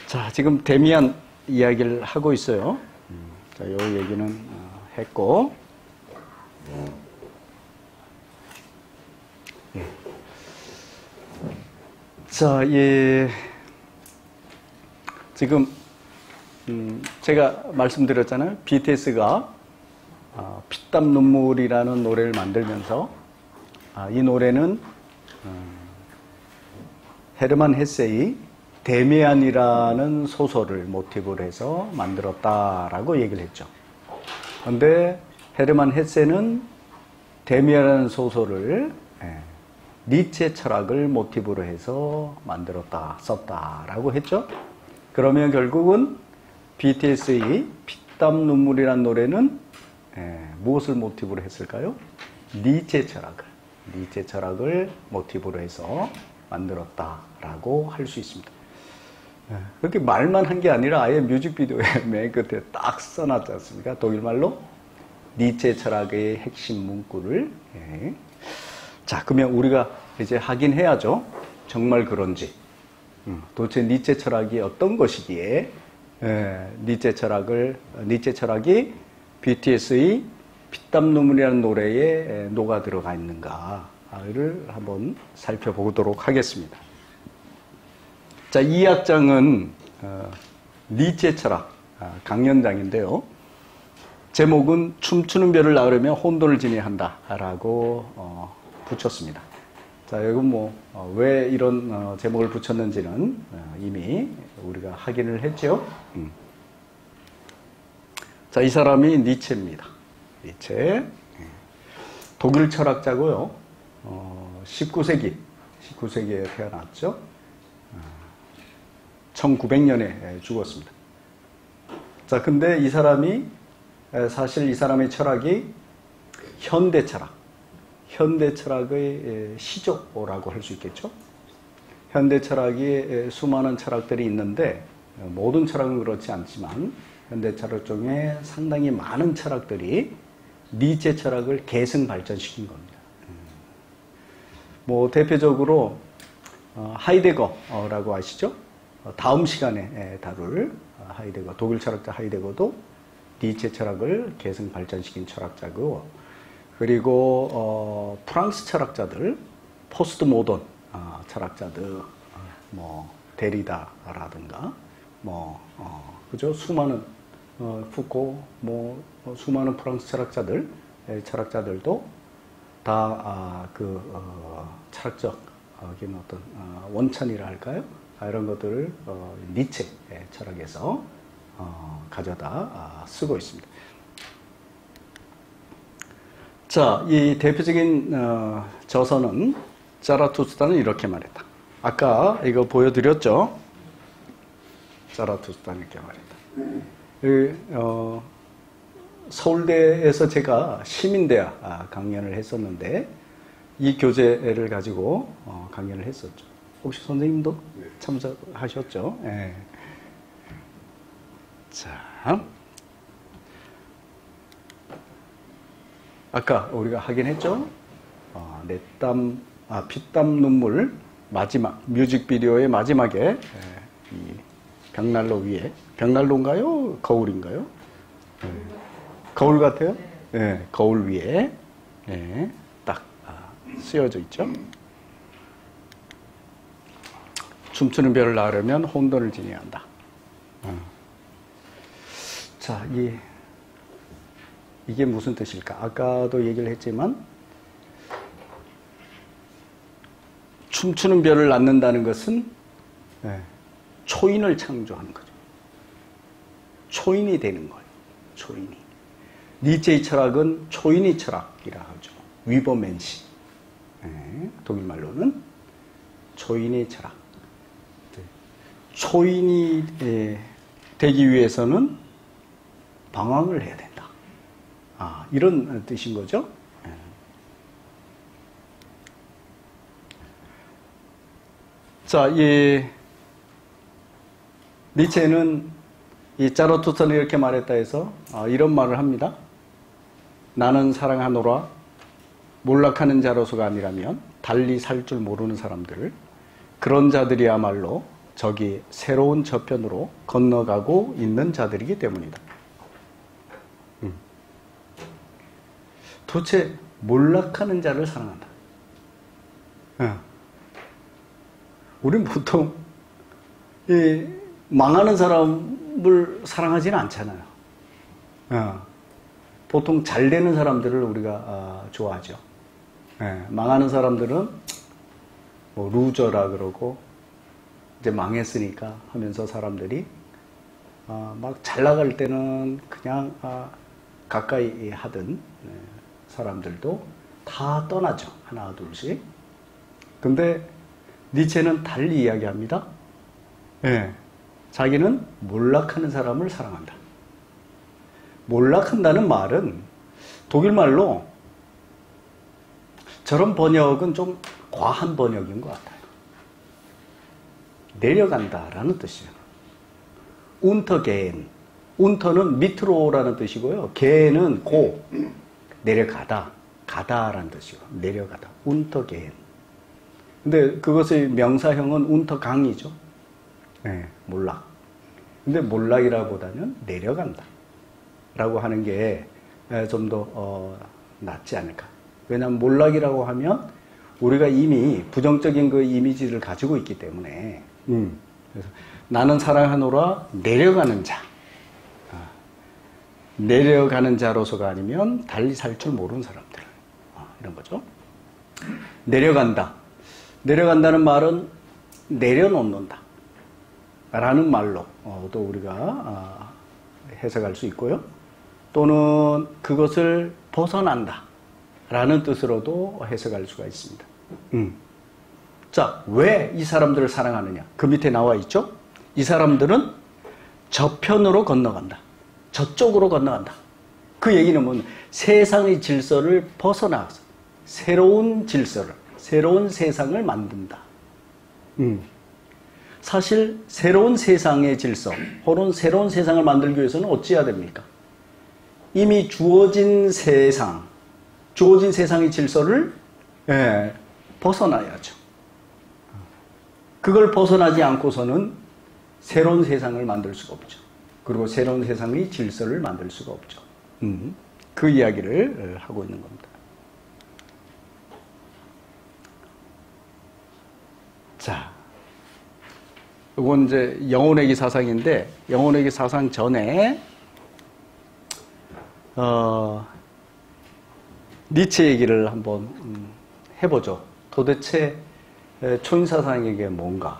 자, 지금 데미안 이야기를 하고 있어요. 자, 요 얘기는 했고. 예. 자, 예. 지금, 제가 말씀드렸잖아요. BTS가 피땀 눈물이라는 노래를 만들면서, 이 노래는 헤르만 헤세의 데미안이라는 소설을 모티브로 해서 만들었다라고 얘기를 했죠. 그런데 헤르만 헤세는 데미안이라는 소설을 니체 철학을 모티브로 해서 만들었다, 썼다라고 했죠. 그러면 결국은 BTS의 피땀 눈물이라는 노래는 무엇을 모티브로 했을까요? 니체 철학을 모티브로 해서 만들었다라고 할 수 있습니다. 그렇게 말만 한 게 아니라 아예 뮤직비디오에 맨 끝에 딱 써놨지 않습니까? 독일말로 니체 철학의 핵심 문구를. 자, 그러면 우리가 이제 확인해야죠. 정말 그런지. 도대체 니체 철학이 어떤 것이기에 니체 철학이 BTS의 피땀 눈물이라는 노래에 녹아 들어가 있는가를 한번 살펴보도록 하겠습니다. 자, 2악장은 니체 철학 강연장인데요. 제목은 춤추는 별을 낳으려면 혼돈을 지내야 한다라고 붙였습니다. 자, 여기 왜 이런 제목을 붙였는지는 이미 우리가 확인을 했죠. 자, 이 사람이 니체입니다. 니체. 독일 철학자고요. 19세기에 태어났죠. 1900년에 죽었습니다. 자, 근데 사실 이 사람의 철학이 현대 철학의 시조라고 할 수 있겠죠. 현대 철학이 수많은 철학들이 있는데 모든 철학은 그렇지 않지만 현대 철학 중에 상당히 많은 철학들이 니체 철학을 계승 발전시킨 겁니다. 대표적으로 하이데거라고 아시죠? 다음 시간에 다룰 독일 철학자 하이데거도 니체 철학을 계승 발전시킨 철학자고, 그리고 프랑스 철학자들, 포스트 모던 철학자들, 데리다라든가, 그죠? 수많은 푸코, 수많은 프랑스 철학자들도 다 철학적 어떤 원천이라 할까요? 이런 것들을 니체 철학에서 가져다 쓰고 있습니다. 자, 이 대표적인 저서는 자라투스트라는 이렇게 말했다. 아까 이거 보여드렸죠? 자라투스트라는 이렇게 말했다. 서울대에서 제가 시민대학 강연을 했었는데 이 교재를 가지고 강연을 했었죠. 혹시 선생님도 참석하셨죠? 네. 자, 아까 우리가 확인했죠? 피땀 눈물 마지막 뮤직비디오의 마지막에 이 벽난로 위에, 벽난로인가요? 거울인가요? 거울 같아요? 네, 거울 위에 딱 쓰여져 있죠. 춤추는 별을 낳으려면 혼돈을 지내야 한다. 자, 이게 무슨 뜻일까? 아까도 얘기를 했지만 춤추는 별을 낳는다는 것은 초인을 창조하는 거죠. 초인이 되는 거예요. 초인이. 니체의 철학은 초인의 철학이라 하죠. 위버맨시. 독일말로는 초인의 철학. 초인이 되기 위해서는 방황을 해야 된다. 이런 뜻인 거죠. 자, 니체는 이 자라투스트는 이렇게 말했다 해서 이런 말을 합니다. 나는 사랑하노라 몰락하는 자로서가 아니라면 달리 살 줄 모르는 사람들, 그런 자들이야말로 저기 새로운 저편으로 건너가고 있는 자들이기 때문이다. 도대체 몰락하는 자를 사랑한다. 우린 보통 이 망하는 사람을 사랑하지는 않잖아요. 보통 잘 되는 사람들을 우리가 좋아하죠. 망하는 사람들은 뭐 루저라 그러고 이제 망했으니까 하면서 사람들이 막 잘 나갈 때는 그냥 가까이 하던 사람들도 다 떠나죠. 하나 둘씩. 근데 니체는 달리 이야기합니다. 자기는 몰락하는 사람을 사랑한다. 몰락한다는 말은 독일말로 저런 번역은 좀 과한 번역인 것 같아요. 내려간다라는 뜻이에요. 운터게인. 운터는 밑으로라는 뜻이고요. 게는 고, 내려가다, 가다라는 뜻이고 내려가다. 운터게인. 근데 그것의 명사형은 운터강이죠. 몰락. 근데 몰락이라보다는 내려간다 라고 하는 게 좀 더 낫지 않을까. 왜냐하면 몰락이라고 하면 우리가 이미 부정적인 그 이미지를 가지고 있기 때문에 그래서 나는 사랑하노라 내려가는 자. 내려가는 자로서가 아니면 달리 살 줄 모르는 사람들. 이런 거죠. 내려간다. 내려간다는 말은 내려놓는다 라는 말로 또 우리가 해석할 수 있고요. 또는 그것을 벗어난다 라는 뜻으로도 해석할 수가 있습니다. 자, 왜 이 사람들을 사랑하느냐? 그 밑에 나와 있죠? 이 사람들은 저편으로 건너간다. 저쪽으로 건너간다. 그 얘기는 뭐냐? 세상의 질서를 벗어나서 새로운 질서를, 새로운 세상을 만든다. 사실 새로운 세상의 질서, 혹은 새로운 세상을 만들기 위해서는 어찌해야 됩니까? 이미 주어진 세상의 질서를 벗어나야죠. 그걸 벗어나지 않고서는 새로운 세상을 만들 수가 없죠. 그리고 새로운 세상의 질서를 만들 수가 없죠. 그 이야기를 하고 있는 겁니다. 자, 이건 이제 영혼회귀 사상인데, 영혼회귀 사상 전에 니체 얘기를 한번 해보죠. 도대체 초인사상에게 뭔가?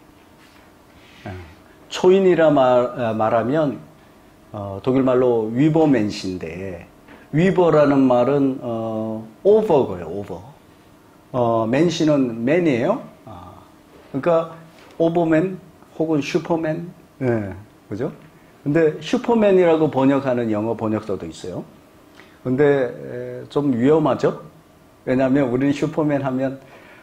초인이라 말하면 독일말로 위버맨시인데, 위버라는 말은 오버고요. 오버. 맨시는 맨이에요. 그러니까 오버맨 혹은 슈퍼맨, 그죠? 근데 슈퍼맨이라고 번역하는 영어 번역서도 있어요. 근데 좀 위험하죠? 왜냐하면 우리는 슈퍼맨 하면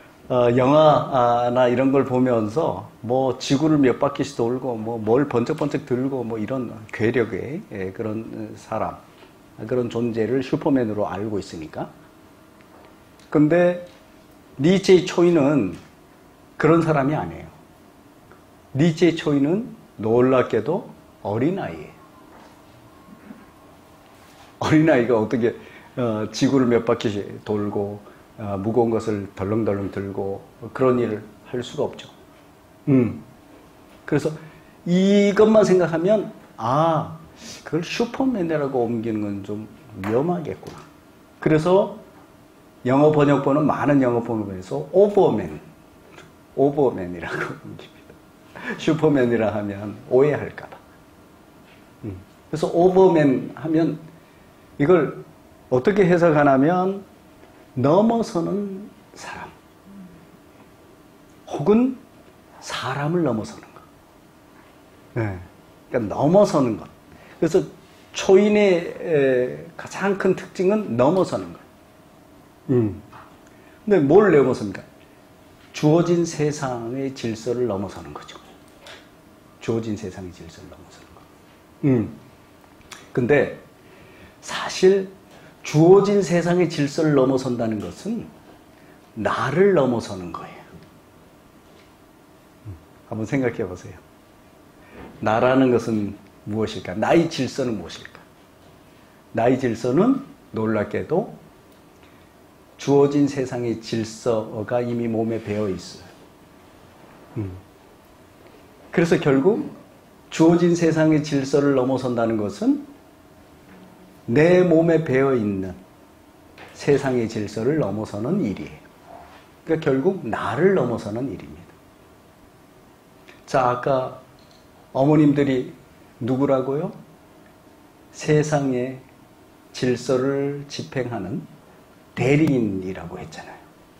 영화나 이런 걸 보면서 뭐 지구를 몇 바퀴씩 돌고 뭐 뭘 번쩍번쩍 들고 뭐 이런 괴력의 그런 사람, 그런 존재를 슈퍼맨으로 알고 있으니까. 근데 니체의 초인은 그런 사람이 아니에요. 니체의 초인은 놀랍게도 어린아이예요. 어린아이가 어떻게 지구를 몇 바퀴씩 돌고 무거운 것을 덜렁덜렁 들고 그런 일을 할 수가 없죠. 그래서 이것만 생각하면 그걸 슈퍼맨이라고 옮기는 건 좀 위험하겠구나. 그래서 영어 번역본은 많은 영어 번역본에서 오버맨이라고 옮깁니다. 슈퍼맨이라 하면 오해할까봐. 그래서 오버맨 하면 이걸 어떻게 해석하냐면 넘어서는 사람 혹은 사람을 넘어서는 것. 그러니까 넘어서는 것. 그래서 초인의 가장 큰 특징은 넘어서는 것. 근데 뭘 넘어섭니까? 주어진 세상의 질서를 넘어서는 거죠. 주어진 세상의 질서를 넘어서는 것. 근데 사실 주어진 세상의 질서를 넘어선다는 것은 나를 넘어서는 거예요. 한번 생각해 보세요. 나라는 것은 무엇일까? 나의 질서는 무엇일까? 나의 질서는 놀랍게도 주어진 세상의 질서가 이미 몸에 배어 있어요. 그래서 결국 주어진 세상의 질서를 넘어선다는 것은 내 몸에 배어 있는 세상의 질서를 넘어서는 일이에요. 그러니까 결국 나를 넘어서는 일입니다. 자, 아까 어머님들이 누구라고요? 세상의 질서를 집행하는 대리인이라고 했잖아요.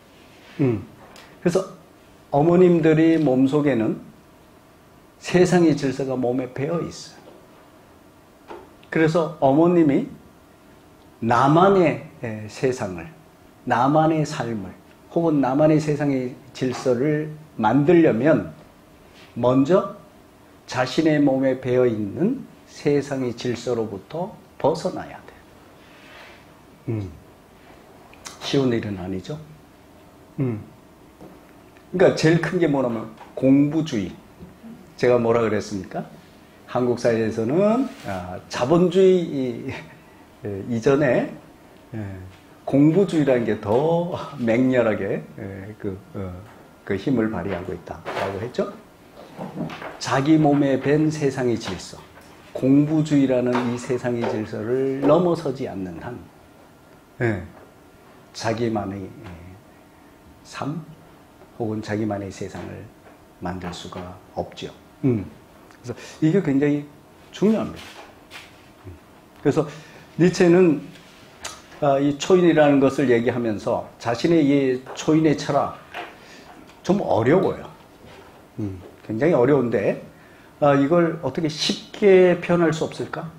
그래서 어머님들이 몸속에는 세상의 질서가 몸에 배어 있어요. 그래서 어머님이 나만의 세상을, 나만의 삶을, 혹은 나만의 세상의 질서를 만들려면 먼저 자신의 몸에 배어 있는 세상의 질서로부터 벗어나야 돼요. 쉬운 일은 아니죠. 그러니까 제일 큰 게 뭐냐면 공부주의. 제가 뭐라 그랬습니까? 한국 사회에서는 자본주의 이전에 공부주의라는 게 더 맹렬하게 그 힘을 발휘하고 있다라고 했죠. 자기 몸에 밴 세상의 질서, 공부주의라는 이 세상의 질서를 넘어서지 않는 한 자기만의 삶 혹은 자기만의 세상을 만들 수가 없죠. 그래서 이게 굉장히 중요합니다. 그래서 니체는 이 초인이라는 것을 얘기하면서 자신의 이 초인의 철학 좀 어려워요. 굉장히 어려운데 이걸 어떻게 쉽게 표현할 수 없을까?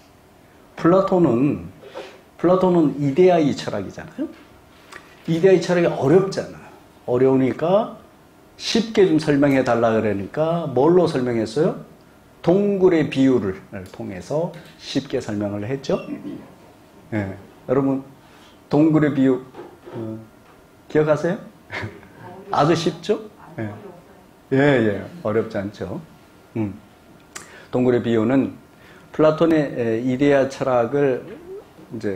플라톤은 이데아의 철학이잖아요. 이데아의 철학이 어렵잖아요. 어려우니까 쉽게 좀 설명해 달라 그러니까 뭘로 설명했어요? 동굴의 비유를 통해서 쉽게 설명을 했죠. 예. 여러분 동굴의 비유 기억하세요? 아주 쉽죠? 예. 어렵지 않죠. 동굴의 비유는 플라톤의 이데아 철학을 이제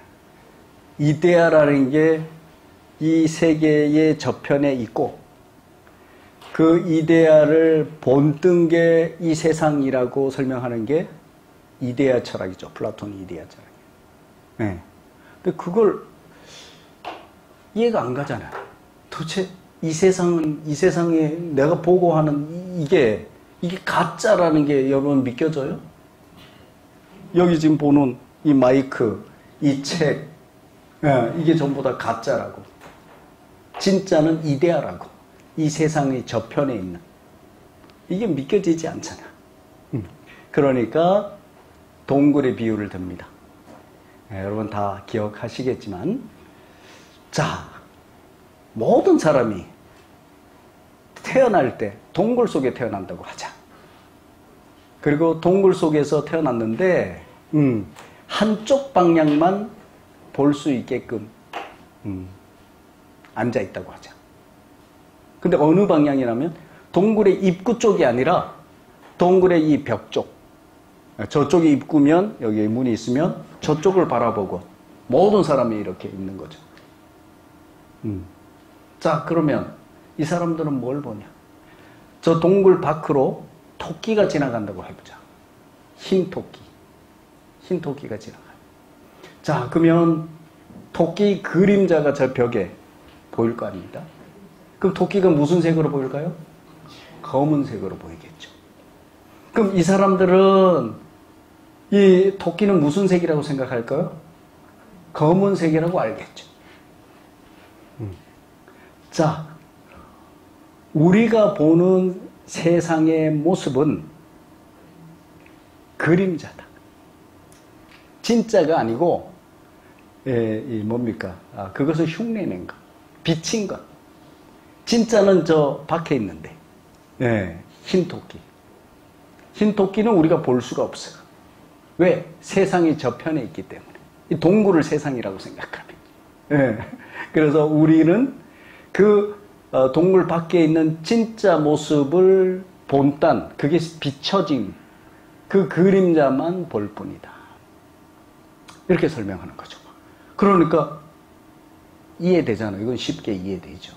이데아라는 게 이 세계의 저편에 있고 그 이데아를 본뜬 게 이 세상이라고 설명하는 게 이데아 철학이죠. 플라톤의 이데아 철학. 네. 근데 그걸 이해가 안 가잖아요. 도대체 이 세상에 내가 보고 하는 이게 가짜라는 게 여러분 믿겨져요? 여기 지금 보는 이 마이크, 이 책, 이게 전부 다 가짜라고. 진짜는 이데아라고. 이 세상의 저편에 있는. 이게 믿겨지지 않잖아. 그러니까 동굴의 비유를 듭니다. 여러분 다 기억하시겠지만, 자, 모든 사람이 태어날 때 동굴 속에 태어난다고 하자. 그리고 동굴 속에서 태어났는데 한쪽 방향만 볼 수 있게끔 앉아 있다고 하자. 근데 어느 방향이라면 동굴의 입구 쪽이 아니라 동굴의 이 벽 쪽. 저쪽이 입구면 여기 문이 있으면 저쪽을 바라보고 모든 사람이 이렇게 있는 거죠. 자, 그러면 이 사람들은 뭘 보냐? 저 동굴 밖으로 토끼가 지나간다고 해보자. 흰 토끼. 흰 토끼가 지나가요. 자, 그러면 토끼 그림자가 저 벽에 보일 거 아닙니까? 그럼 토끼가 무슨 색으로 보일까요? 검은색으로 보이겠죠. 그럼 이 사람들은 이 토끼는 무슨 색이라고 생각할까요? 검은색이라고 알겠죠. 자, 우리가 보는 세상의 모습은 그림자다. 진짜가 아니고 뭡니까? 그것을 흉내낸 것, 비친 것. 진짜는 저 밖에 있는데, 흰 토끼. 흰 토끼는 우리가 볼 수가 없어요. 왜? 세상이 저편에 있기 때문에. 이 동굴을 세상이라고 생각하면. 그래서 우리는 그 동굴 밖에 있는 진짜 모습을 본딴, 그게 비춰진 그 그림자만 볼 뿐이다. 이렇게 설명하는 거죠. 그러니까 이해되잖아요. 이건 쉽게 이해되죠.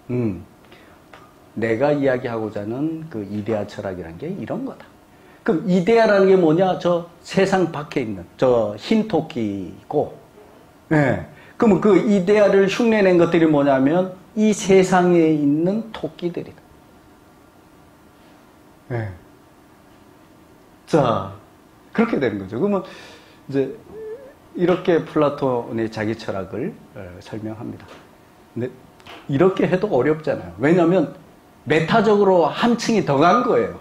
내가 이야기하고자 하는 그 이데아 철학이라는 게 이런 거다. 그럼 이데아라는 게 뭐냐? 저 세상 밖에 있는 저 흰 토끼고, 예. 그러면 그 이데아를 흉내낸 것들이 뭐냐면 이 세상에 있는 토끼들이다. 예. 자, 그렇게 되는 거죠. 그러면 이제 이렇게 플라톤의 자기 철학을 설명합니다. 근데 이렇게 해도 어렵잖아요. 왜냐하면 메타적으로 한 층이 더 간 거예요.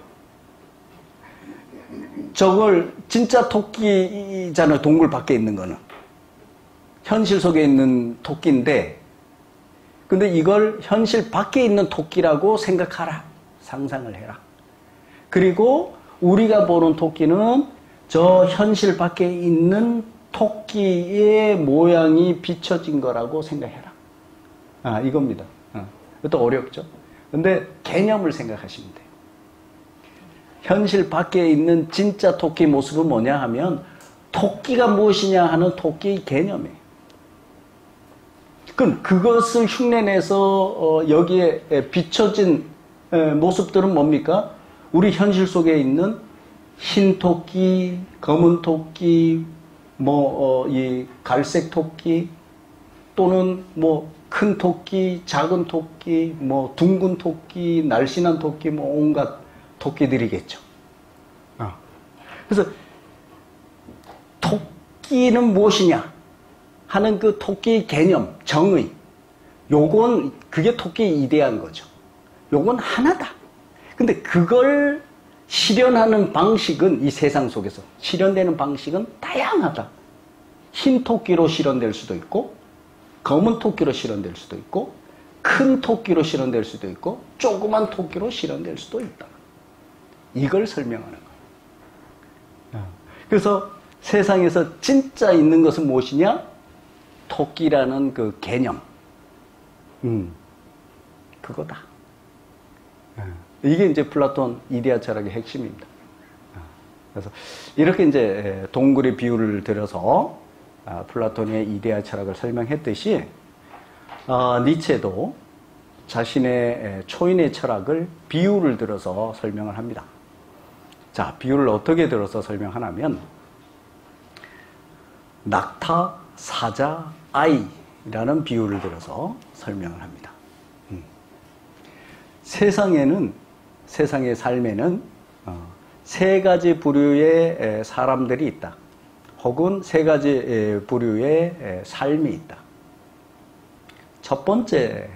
저걸 진짜 토끼잖아요. 동굴 밖에 있는 거는. 현실 속에 있는 토끼인데, 근데 이걸 현실 밖에 있는 토끼라고 생각하라. 상상을 해라. 그리고 우리가 보는 토끼는 저 현실 밖에 있는 토끼의 모양이 비춰진 거라고 생각해라. 아, 이겁니다. 이것도 어렵죠. 근데 개념을 생각하시면 돼요. 현실 밖에 있는 진짜 토끼 모습은 뭐냐 하면 토끼가 무엇이냐 하는 토끼의 개념이에요. 그럼 그것을 흉내내서 여기에 비춰진 모습들은 뭡니까? 우리 현실 속에 있는 흰 토끼, 검은 토끼, 이 갈색 토끼, 또는 큰 토끼, 작은 토끼, 둥근 토끼, 날씬한 토끼, 온갖 토끼들이겠죠. 그래서 토끼는 무엇이냐 하는 그 토끼 개념, 정의, 요건 그게 토끼의 이데아인 거죠. 요건 하나다. 근데 그걸 실현하는 방식은 이 세상 속에서 실현되는 방식은 다양하다. 흰 토끼로 실현될 수도 있고, 검은 토끼로 실현될 수도 있고, 큰 토끼로 실현될 수도 있고, 조그만 토끼로 실현될 수도 있다. 이걸 설명하는 거예요. 그래서 세상에서 진짜 있는 것은 무엇이냐? 토끼라는 그 개념. 그거다. 이게 이제 플라톤 이데아 철학의 핵심입니다. 그래서 이렇게 이제 동굴의 비유를 들어서 플라톤의 이데아 철학을 설명했듯이 니체도 자신의 초인의 철학을 비유를 들어서 설명을 합니다. 자, 비유를 어떻게 들어서 설명하냐면 낙타, 사자, 아이라는 비유를 들어서 설명을 합니다. 세상의 삶에는 세 가지 부류의 사람들이 있다. 혹은 세 가지 부류의 삶이 있다. 첫 번째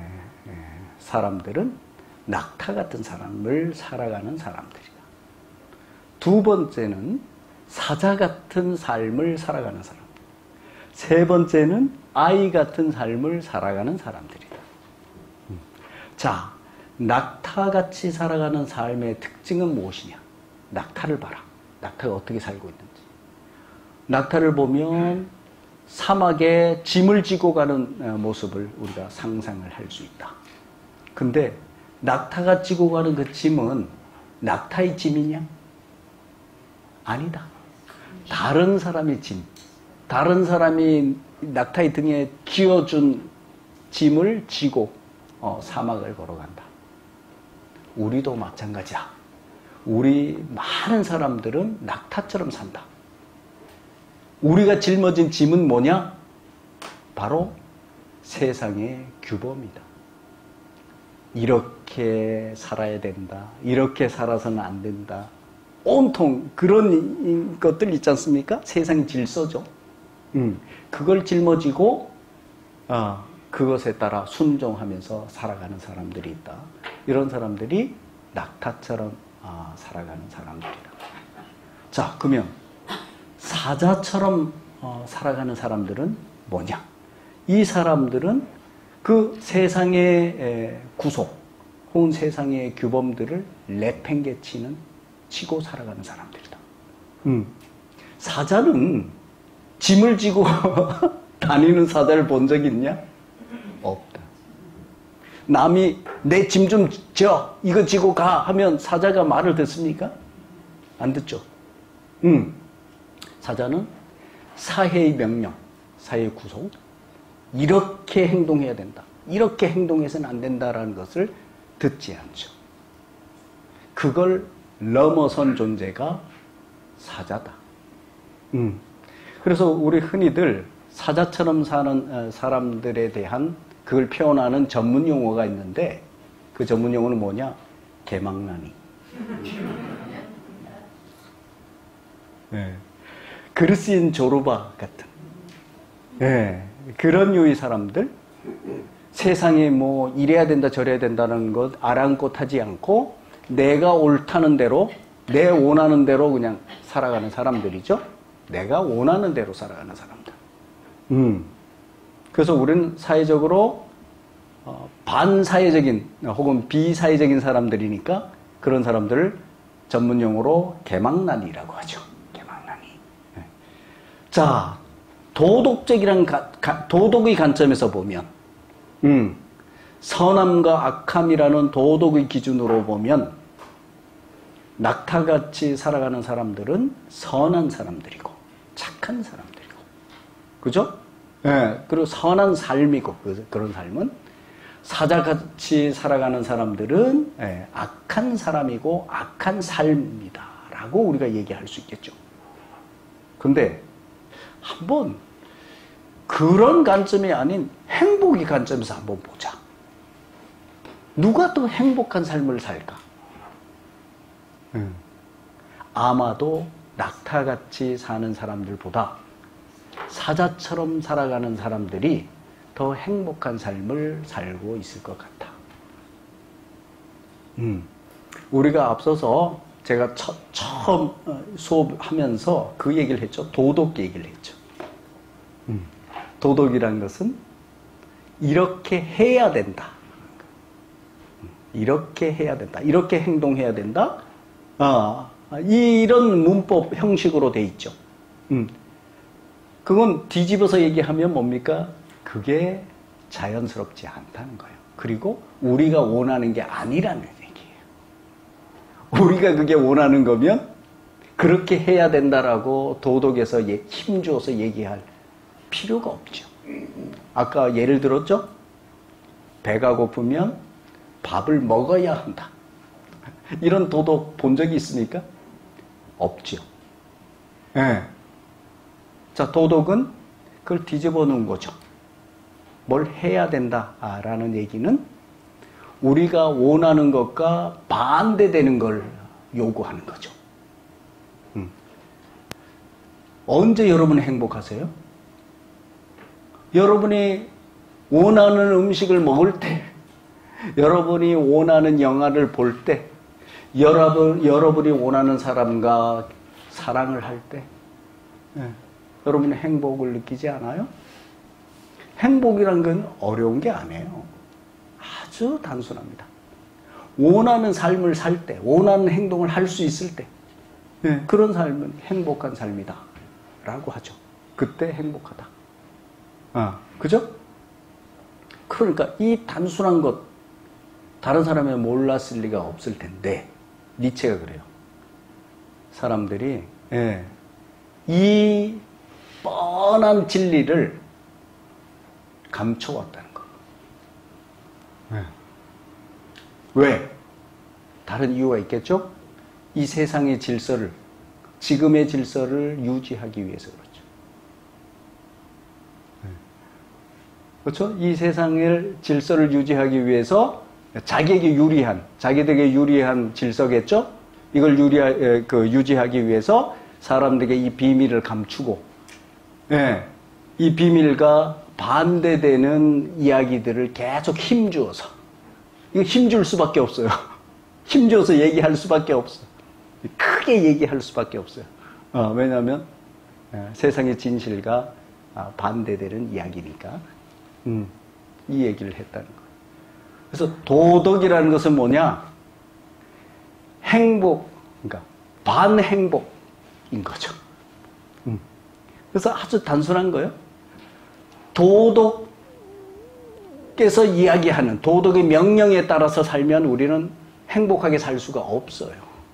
사람들은 낙타 같은 삶을 살아가는 사람들이다. 두 번째는 사자 같은 삶을 살아가는 사람. 세 번째는 아이 같은 삶을 살아가는 사람들이다. 자, 낙타같이 살아가는 삶의 특징은 무엇이냐? 낙타를 봐라. 낙타가 어떻게 살고 있는지. 낙타를 보면 사막에 짐을 지고 가는 모습을 우리가 상상을 할 수 있다. 근데 낙타가 지고 가는 그 짐은 낙타의 짐이냐? 아니다. 다른 사람의 짐. 다른 사람이 낙타의 등에 쥐어준 짐을 지고 사막을 걸어간다. 우리도 마찬가지야. 우리 많은 사람들은 낙타처럼 산다. 우리가 짊어진 짐은 뭐냐? 바로 세상의 규범이다. 이렇게 살아야 된다. 이렇게 살아서는 안 된다. 온통 그런 것들 있지 않습니까? 세상의 질서죠. 그걸 짊어지고 그것에 따라 순종하면서 살아가는 사람들이 있다. 이런 사람들이 낙타처럼 살아가는 사람들이다. 자, 그러면 사자처럼 살아가는 사람들은 뭐냐? 이 사람들은 그 세상의 구속 혹은 세상의 규범들을 내팽개치는 치고 살아가는 사람들이다. 사자는 짐을 지고 다니는 사자를 본 적 있냐? 없다. 남이 내 짐 좀 져, 이거 지고 가 하면 사자가 말을 듣습니까? 안 듣죠. 사자는 사회의 명령, 사회의 구속, 이렇게 행동해야 된다, 이렇게 행동해서는 안 된다라는 것을 듣지 않죠. 그걸 넘어선 존재가 사자다. 그래서 우리 흔히들 사자처럼 사는 사람들에 대한 그걸 표현하는 전문 용어가 있는데, 그 전문 용어는 뭐냐? 개망나니. 네. 그르시인 조르바 같은, 네. 그런 유의 사람들, 세상에 뭐 이래야 된다 저래야 된다는 것 아랑곳하지 않고 내가 옳다는 대로, 내 원하는 대로 그냥 살아가는 사람들이죠. 내가 원하는 대로 살아가는 사람들. 그래서 우리는 사회적으로 반사회적인 혹은 비사회적인 사람들이니까 그런 사람들을 전문 용어로 개망난이라고 하죠. 개망난이. 자, 도덕적이란 도덕의 관점에서 보면, 선함과 악함이라는 도덕의 기준으로 보면 낙타같이 살아가는 사람들은 선한 사람들이고 착한 사람들이고, 그죠? 예, 그리고 선한 삶이고, 그런 삶은, 사자같이 살아가는 사람들은 악한 사람이고 악한 삶이다 라고 우리가 얘기할 수 있겠죠. 근데 한번 그런 관점이 아닌 행복의 관점에서 한번 보자. 누가 더 행복한 삶을 살까? 아마도 낙타같이 사는 사람들보다 사자처럼 살아가는 사람들이 더 행복한 삶을 살고 있을 것 같아. 우리가 앞서서 제가 처음 수업하면서 그 얘기를 했죠. 도덕 얘기를 했죠. 도덕이란 것은 이렇게 해야 된다. 이렇게 해야 된다. 이렇게 행동해야 된다. 이런 문법 형식으로 돼 있죠. 그건 뒤집어서 얘기하면 뭡니까? 그게 자연스럽지 않다는 거예요. 그리고 우리가 원하는 게 아니라는 얘기예요. 우리가 그게 원하는 거면 그렇게 해야 된다라고 도덕에서 힘주어서 얘기할 필요가 없죠. 아까 예를 들었죠? 배가 고프면 밥을 먹어야 한다. 이런 도덕 본 적이 있습니까? 없죠. 네. 자, 도덕은 그걸 뒤집어 놓은 거죠. 뭘 해야 된다라는 얘기는 우리가 원하는 것과 반대되는 걸 요구하는 거죠. 언제 여러분이 행복하세요? 여러분이 원하는 음식을 먹을 때, 여러분이 원하는 영화를 볼 때, 여러분이 원하는 사람과 사랑을 할 때, 여러분이 행복을 느끼지 않아요? 행복이란 건 어려운 게 아니에요. 아주 단순합니다. 원하는 삶을 살 때, 원하는 행동을 할 수 있을 때, 그런 삶은 행복한 삶이다 라고 하죠. 그때 행복하다. 그죠? 그러니까 이 단순한 것, 다른 사람이 몰랐을 리가 없을 텐데, 니체가 그래요. 사람들이 이 뻔한 진리를 감춰왔다는 거. 왜? 다른 이유가 있겠죠? 이 세상의 질서를, 지금의 질서를 유지하기 위해서 그렇죠. 그렇죠? 이 세상의 질서를 유지하기 위해서 자기에게 유리한 질서겠죠? 이걸 유지하기 위해서 사람들에게 이 비밀을 감추고, 이 비밀과 반대되는 이야기들을 계속 힘주어서, 이거 힘줄 수밖에 없어요. 힘주어서 얘기할 수밖에 없어. 크게 얘기할 수밖에 없어요. 왜냐하면 세상의 진실과 반대되는 이야기니까. 이 얘기를 했다는 거예요. 그래서 도덕이라는 것은 뭐냐? 행복, 그러니까 반행복인 거죠. 그래서 아주 단순한 거예요. 도덕께서 이야기하는 도덕의 명령에 따라서 살면 우리는 행복하게 살 수가 없어요.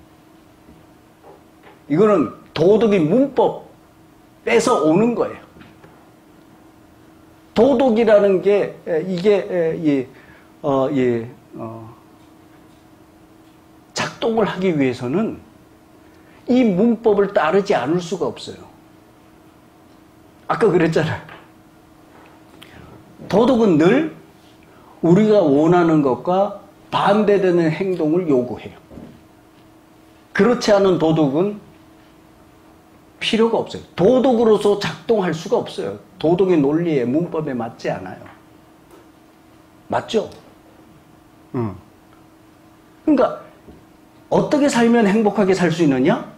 이거는 도덕의 문법에서 오는 거예요. 도덕이라는 게 이게 작동을 하기 위해서는 이 문법을 따르지 않을 수가 없어요. 아까 그랬잖아요. 도덕은 늘 우리가 원하는 것과 반대되는 행동을 요구해요. 그렇지 않은 도덕은 필요가 없어요. 도덕으로서 작동할 수가 없어요. 도덕의 논리에 문법에 맞지 않아요. 맞죠? 그러니까 어떻게 살면 행복하게 살 수 있느냐?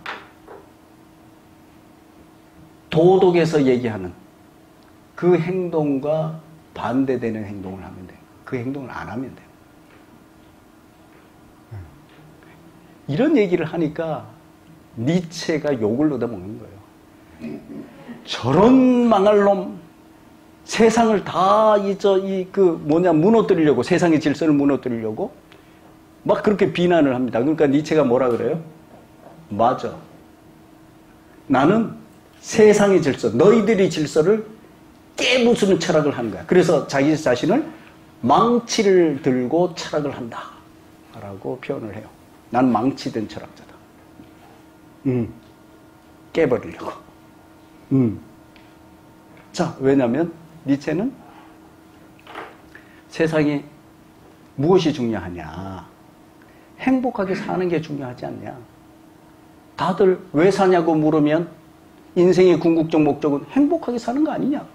도덕에서 얘기하는 그 행동과 반대되는 행동을 하면 돼요. 그 행동을 안 하면 돼요. 이런 얘기를 하니까 니체가 욕을 얻어먹는 거예요. 저런 망할 놈, 세상을 다 무너뜨리려고, 세상의 질서를 무너뜨리려고 막 그렇게 비난을 합니다. 그러니까 니체가 뭐라 그래요? 맞아. 나는 세상의 질서, 너희들의 질서를 깨부수는 철학을 하는 거야. 그래서 자기 자신을 망치를 들고 철학을 한다 라고 표현을 해요. 난 망치된 철학자다. 깨버리려고. 자, 왜냐면 니체는 세상에 무엇이 중요하냐? 행복하게 사는 게 중요하지 않냐? 다들 왜 사냐고 물으면 인생의 궁극적 목적은 행복하게 사는 거 아니냐?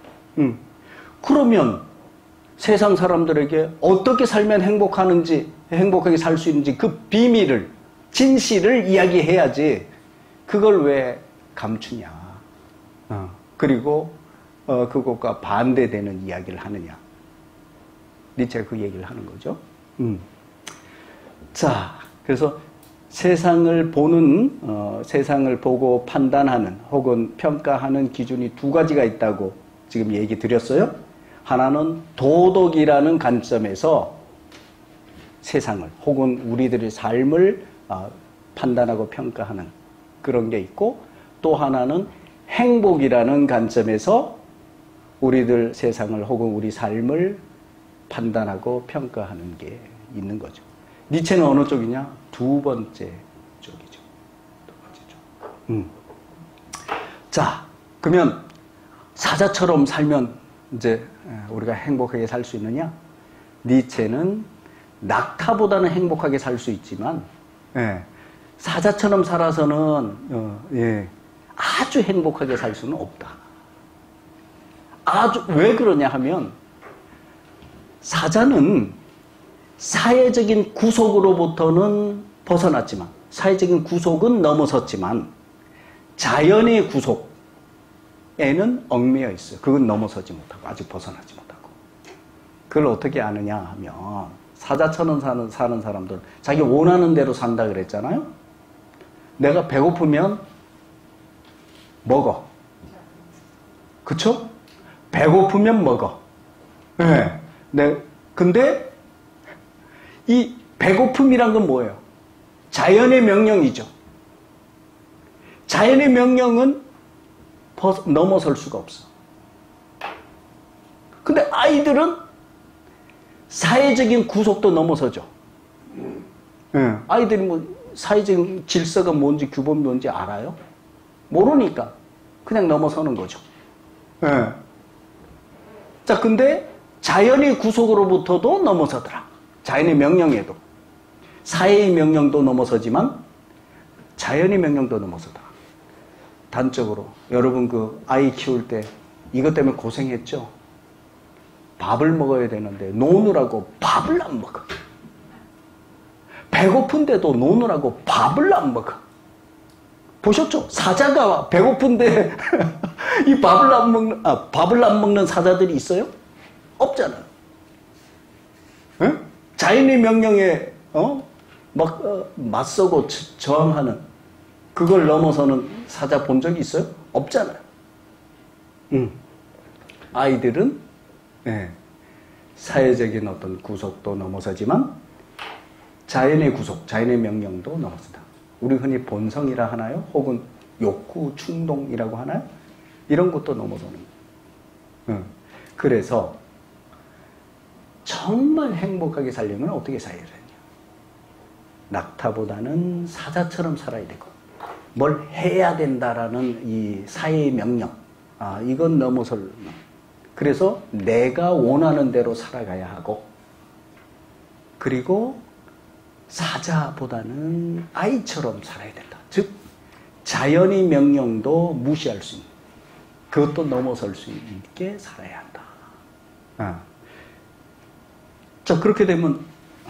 그러면 세상 사람들에게 어떻게 살면 행복하게 살 수 있는지 그 비밀을, 진실을 이야기해야지 그걸 왜 감추냐? 그리고 그것과 반대되는 이야기를 하느냐? 니체가 그 얘기를 하는 거죠. 자, 그래서 세상을 보고 판단하는 혹은 평가하는 기준이 두 가지가 있다고 지금 얘기 드렸어요. 하나는 도덕이라는 관점에서 세상을 혹은 우리들의 삶을 판단하고 평가하는 그런 게 있고, 또 하나는 행복이라는 관점에서 우리들 세상을 혹은 우리 삶을 판단하고 평가하는 게 있는 거죠. 니체는 어느 쪽이냐? 두 번째 쪽이죠. 두 번째 쪽. 자, 그러면 사자처럼 살면 이제 우리가 행복하게 살 수 있느냐? 니체는 낙타보다는 행복하게 살 수 있지만, 사자처럼 살아서는 아주 행복하게 살 수는 없다. 왜 그러냐 하면, 사자는 사회적인 구속으로부터는 벗어났지만, 사회적인 구속은 넘어섰지만, 자연의 구속에는 얽매여 있어요. 그건 넘어서지 못하고, 아직 벗어나지 못하고. 그걸 어떻게 아느냐 하면, 사자처럼 사는 사람들은 자기 원하는 대로 산다 그랬잖아요? 내가 배고프면 먹어. 그쵸? 배고프면 먹어. 근데 이 배고픔이란 건 뭐예요? 자연의 명령이죠. 자연의 명령은 넘어설 수가 없어. 근데 아이들은 사회적인 구속도 넘어서죠. 아이들이 뭐 사회적인 질서가 뭔지 규범이 뭔지 알아요? 모르니까 그냥 넘어서는 거죠. 자, 근데 자연의 구속으로부터도 넘어서더라. 자연의 명령에도. 사회의 명령도 넘어서지만 자연의 명령도 넘어서더라. 단적으로 여러분 그 아이 키울 때 이것 때문에 고생했죠? 밥을 먹어야 되는데 노느라고 밥을 안 먹어. 배고픈데도 노느라고 밥을 안 먹어. 보셨죠? 사자가 배고픈데 이 밥을 안 먹는 사자들이 있어요? 없잖아요. 자연의 명령에 맞서고 저항하는 그걸 넘어서는 사자 본 적이 있어요? 없잖아요. 아이들은 사회적인 어떤 구속도 넘어서지만 자연의 구속, 자연의 명령도 넘어선다. 우리 흔히 본성이라 하나요? 혹은 욕구, 충동이라고 하나요? 이런 것도 넘어서는 거예요. 그래서 정말 행복하게 살려면 어떻게 살아야 되냐? 낙타보다는 사자처럼 살아야 되고 뭘 해야 된다라는 이 사회의 명령, 이건 넘어설. 그래서 내가 원하는 대로 살아가야 하고, 그리고 사자보다는 아이처럼 살아야 된다. 즉 자연의 명령도 무시할 수 있는, 그것도 넘어설 수 있게 살아야 한다. 자, 그렇게 되면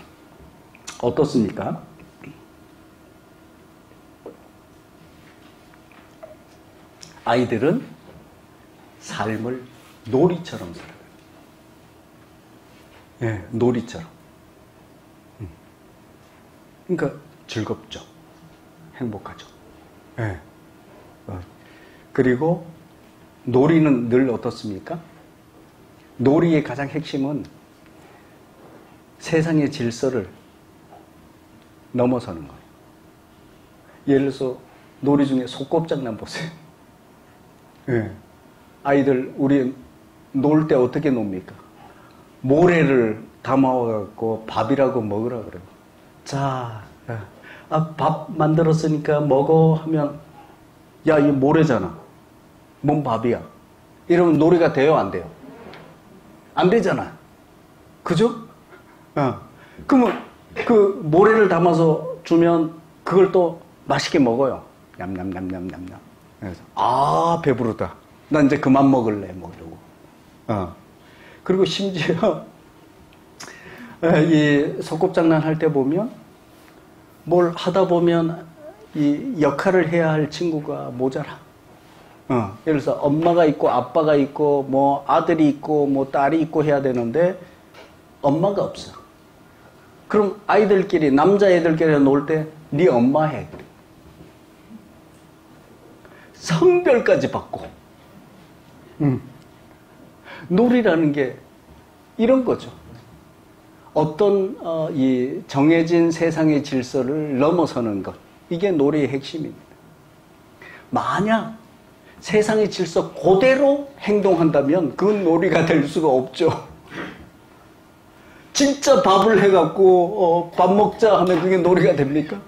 어떻습니까? 아이들은 삶을 놀이처럼 살아요. 예, 놀이처럼. 그러니까 즐겁죠. 행복하죠. 예. 그리고 놀이는 늘 어떻습니까? 놀이의 가장 핵심은 세상의 질서를 넘어서는 거예요. 예를 들어서 놀이 중에 소꿉장난 보세요. 예. 아이들 우리 놀 때 어떻게 놉니까? 모래를 담아와갖고 밥이라고 먹으라 그래요. 자, 밥 만들었으니까 먹어 하면, 야, 이 모래잖아. 뭔 밥이야? 이러면 놀이가 돼요, 안 돼요? 안 되잖아. 그죠? 그러면 그 모래를 담아서 주면 그걸 또 맛있게 먹어요. 냠냠냠냠냠냠. 그래서 배부르다. 난 이제 그만 먹을래, 먹으려고. 그리고 심지어 이 소꿉장난 할 때 보면 뭘 하다 보면 이 역할을 해야 할 친구가 모자라. 예를 들어서 엄마가 있고 아빠가 있고 뭐 아들이 있고 뭐 딸이 있고 해야 되는데 엄마가 없어. 그럼 아이들끼리, 남자애들끼리 놀 때 네 엄마 해. 성별까지 바꿔. 놀이라는 게 이런 거죠. 어떤 이 정해진 세상의 질서를 넘어서는 것, 이게 놀이의 핵심입니다. 만약 세상의 질서 그대로 행동한다면 그건 놀이가 될 수가 없죠. 진짜 밥을 해갖고 밥 먹자 하면 그게 놀이가 됩니까?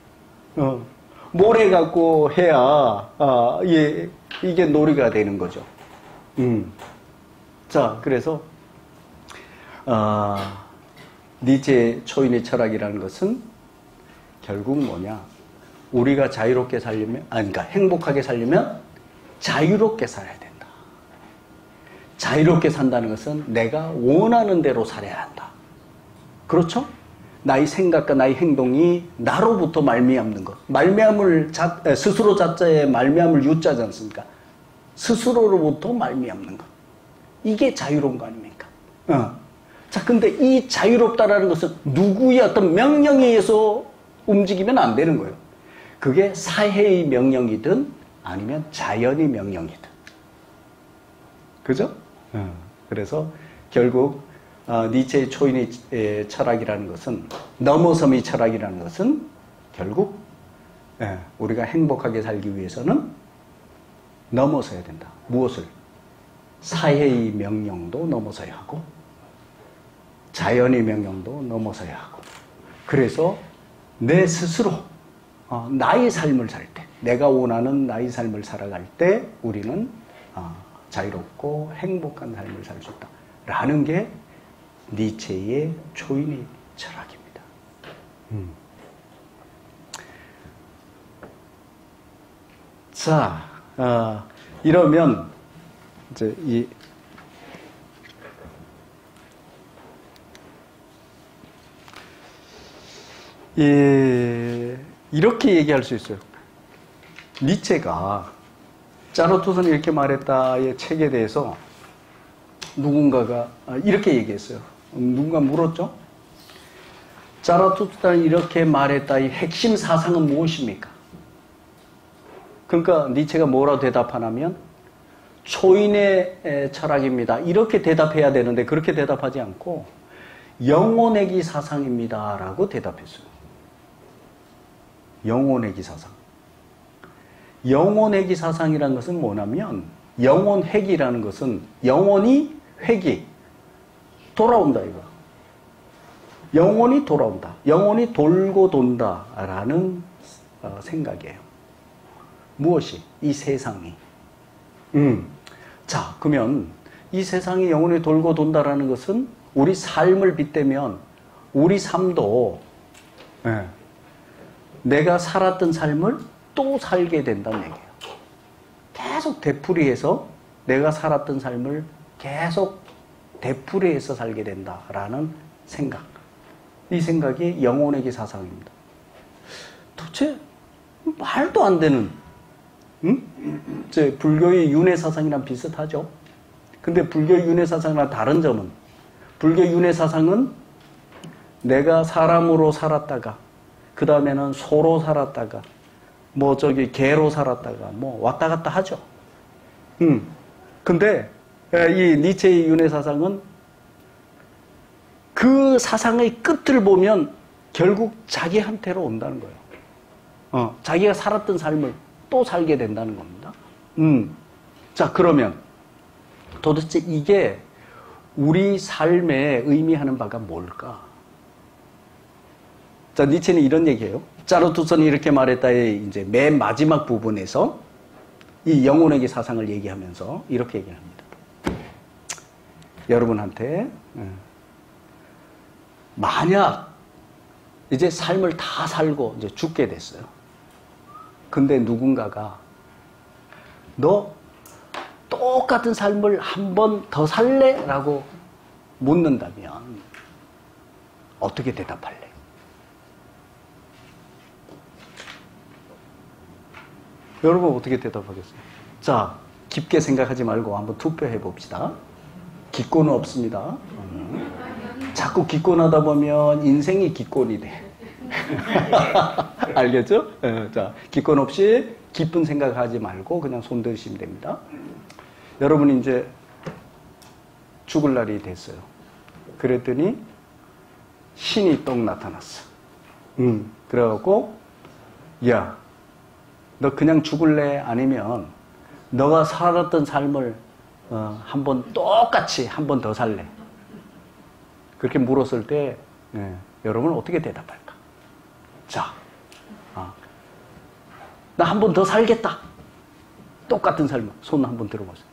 뭘 해갖고 해야 이게 놀이가 되는 거죠. 자, 그래서 니체의 초인의 철학이라는 것은 결국 뭐냐? 우리가 자유롭게 살려면, 그러니까 행복하게 살려면 자유롭게 살아야 된다. 자유롭게 산다는 것은 내가 원하는 대로 살아야 한다. 그렇죠? 나의 생각과 나의 행동이 나로부터 말미암는 것. 말미암을 스스로 자자에 말미암을 유자지 않습니까? 스스로로부터 말미암는 것. 이게 자유로운 거 아닙니까? 자, 근데 이 자유롭다라는 것은 누구의 어떤 명령에 의해서 움직이면 안 되는 거예요. 그게 사회의 명령이든 아니면 자연의 명령이든. 그죠? 그래서 결국 니체의 초인의 철학이라는 것은, 넘어섬의 철학이라는 것은 결국 우리가 행복하게 살기 위해서는 넘어서야 된다. 무엇을? 사회의 명령도 넘어서야 하고 자연의 명령도 넘어서야 하고, 그래서 내 스스로 나의 삶을 살 때, 내가 원하는 나의 삶을 살아갈 때 우리는 자유롭고 행복한 삶을 살 수 있다 라는 게 니체의 초인의 철학입니다. 자, 이러면 이제 이렇게 얘기할 수 있어요. 니체가 자라투스는 이렇게 말했다의 책에 대해서 누군가가 이렇게 얘기했어요. 누군가 물었죠. 자라투스는 이렇게 말했다의 핵심 사상은 무엇입니까? 그러니까 니체가 뭐라고 대답하냐면 초인의 철학입니다. 이렇게 대답해야 되는데 그렇게 대답하지 않고 영혼의 기 사상입니다. 라고 대답했어요. 영혼의 기 사상. 영혼의 기 사상이라는 것은 뭐냐면 영혼회기라는 것은 영혼이 회기 돌아온다 이거. 영혼이 돌아온다. 영혼이 돌고 돈다라는 생각이에요. 무엇이? 이 세상이. 자, 그러면 이 세상이 영혼이 돌고 돈다라는 것은 우리 삶을 빗대면 우리 삶도 내가 살았던 삶을 또 살게 된다는 얘기예요. 계속 되풀이해서 내가 살았던 삶을 계속 되풀이해서 살게 된다라는 생각. 이 생각이 영혼의 기 사상입니다. 도대체 말도 안 되는 불교의 윤회 사상이랑 비슷하죠. 근데 불교의 윤회 사상이랑 다른 점은 불교 윤회 사상은 내가 사람으로 살았다가 그 다음에는 소로 살았다가 개로 살았다가 왔다 갔다 하죠. 근데 이 니체의 윤회 사상은 그 사상의 끝을 보면 결국 자기한테로 온다는 거예요. 자기가 살았던 삶을 또 살게 된다는 겁니다. 자, 그러면 도대체 이게 우리 삶에 의미하는 바가 뭘까? 자, 니체는 이런 얘기예요. 자르투스는 이렇게 말했다의 이제 맨 마지막 부분에서 이 영혼의 기 사상을 얘기하면서 이렇게 얘기를 합니다. 여러분한테 만약 이제 삶을 다 살고 이제 죽게 됐어요. 근데 누군가가 너 똑같은 삶을 한 번 더 살래? 라고 묻는다면 어떻게 대답할래? 여러분 어떻게 대답하겠어요? 자, 깊게 생각하지 말고 한번 투표해 봅시다. 기권은 없습니다. 자꾸 기권하다 보면 인생이 기권이 돼. 알겠죠? 자, 기권 없이 깊은 생각하지 말고 그냥 손 드시면 됩니다. 여러분이 이제 죽을 날이 됐어요. 그랬더니 신이 똥 나타났어. 그래갖고 야, 너 그냥 죽을래? 아니면 너가 살았던 삶을 한번 똑같이 한 번 더 살래? 그렇게 물었을 때 여러분은 어떻게 대답할까? 자, 나 한 번 더 살겠다. 똑같은 삶을 손 한번 들어보세요.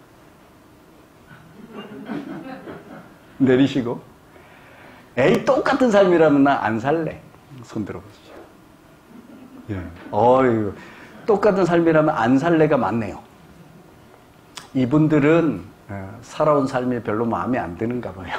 내리시고 에이 똑같은 삶이라면 나 안 살래. 손 들어보시죠. 예. 어휴, 똑같은 삶이라면 안 살래가 맞네요. 이분들은 살아온 삶이 별로 마음에 안 드는가 봐요.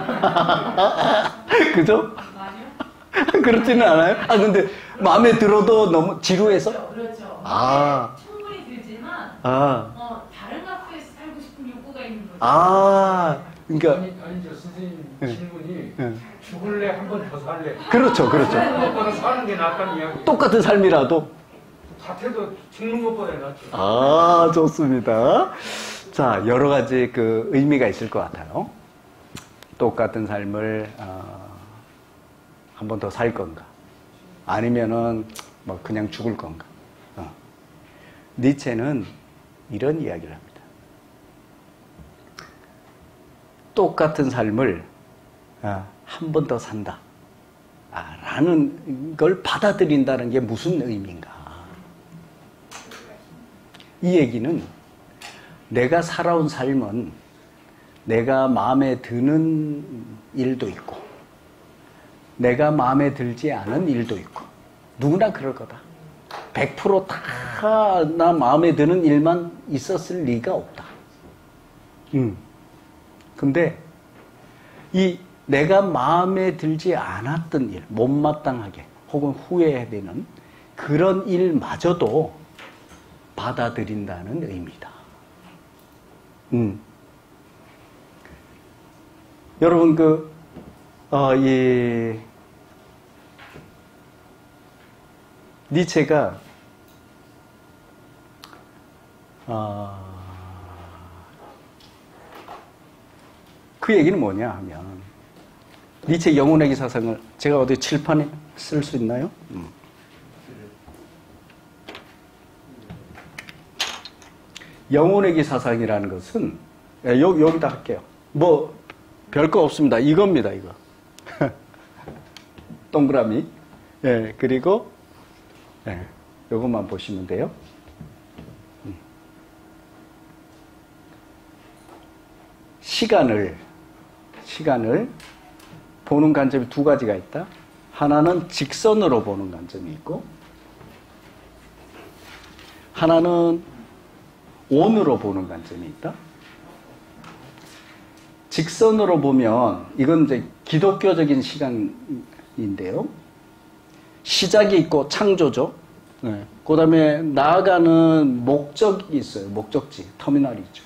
그죠? 아니요. 그렇지는 않아요? 근데 마음에 들어도 너무 지루해서? 그렇죠. 아. 충분히 들지만, 다른 학교에서 살고 싶은 욕구가 있는 거죠. 그러니까. 아니, 저 선생님 질문이 죽을래 한 번 더 살래. 그렇죠. 것보다 사는 게 낫다는 이야기. 똑같은 삶이라도. 같아도 죽는 것보다 낫죠. 좋습니다. 자, 여러 가지 그 의미가 있을 것 같아요. 똑같은 삶을 한 번 더 살 건가? 아니면은 그냥 죽을 건가? 니체는 이런 이야기를 합니다. 똑같은 삶을 한 번 더 산다. 라는 걸 받아들인다는 게 무슨 의미인가? 이 얘기는 내가 살아온 삶은 내가 마음에 드는 일도 있고 내가 마음에 들지 않은 일도 있고 누구나 그럴 거다. 100% 다 나 마음에 드는 일만 있었을 리가 없다. 근데 이 내가 마음에 들지 않았던 일, 못마땅하게 혹은 후회되는 그런 일마저도 받아들인다는 의미다. 여러분 이 니체가 그 얘기는 뭐냐 하면 니체 영혼의 기사상을 제가 어디 칠판에 쓸 수 있나요? 영혼의 기사상이라는 것은 여기다 할게요. 뭐 별거 없습니다. 이겁니다. 이거 동그라미. 예, 그리고 이것만 보시면 돼요. 시간을 보는 관점이 두 가지가 있다. 하나는 직선으로 보는 관점이 있고 하나는 원으로 보는 관점이 있다. 직선으로 보면 이건 이제 기독교적인 시간인데요. 시작이 있고 창조죠. 네. 그 다음에 나아가는 목적이 있어요. 목적지, 터미널이 있죠.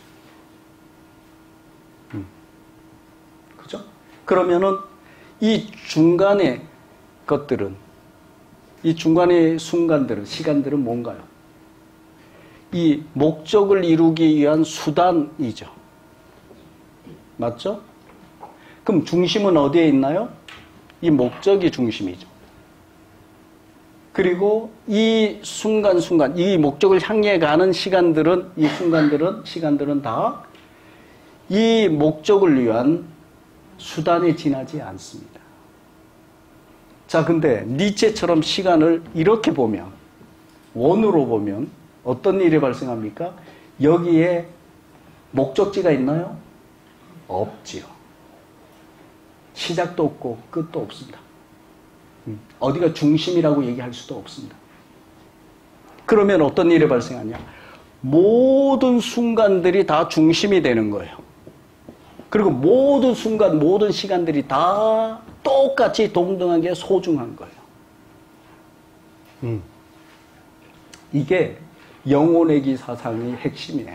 그죠? 그러면은 이 중간의 것들은, 이 중간의 순간들은, 시간들은 뭔가요? 이 목적을 이루기 위한 수단이죠. 맞죠? 그럼 중심은 어디에 있나요? 이 목적이 중심이죠. 그리고 이 순간순간, 이 목적을 향해 가는 시간들은, 이 시간들은 다 이 목적을 위한 수단에 지나지 않습니다. 자, 근데 니체처럼 시간을 이렇게 보면, 원으로 보면 어떤 일이 발생합니까? 여기에 목적지가 있나요? 없지요. 시작도 없고 끝도 없습니다. 어디가 중심이라고 얘기할 수도 없습니다. 그러면 어떤 일이 발생하냐? 모든 순간들이 다 중심이 되는 거예요. 그리고 모든 순간, 모든 시간들이 다 똑같이 동등하게 소중한 거예요. 이게 영혼의 기 사상의 핵심이에요.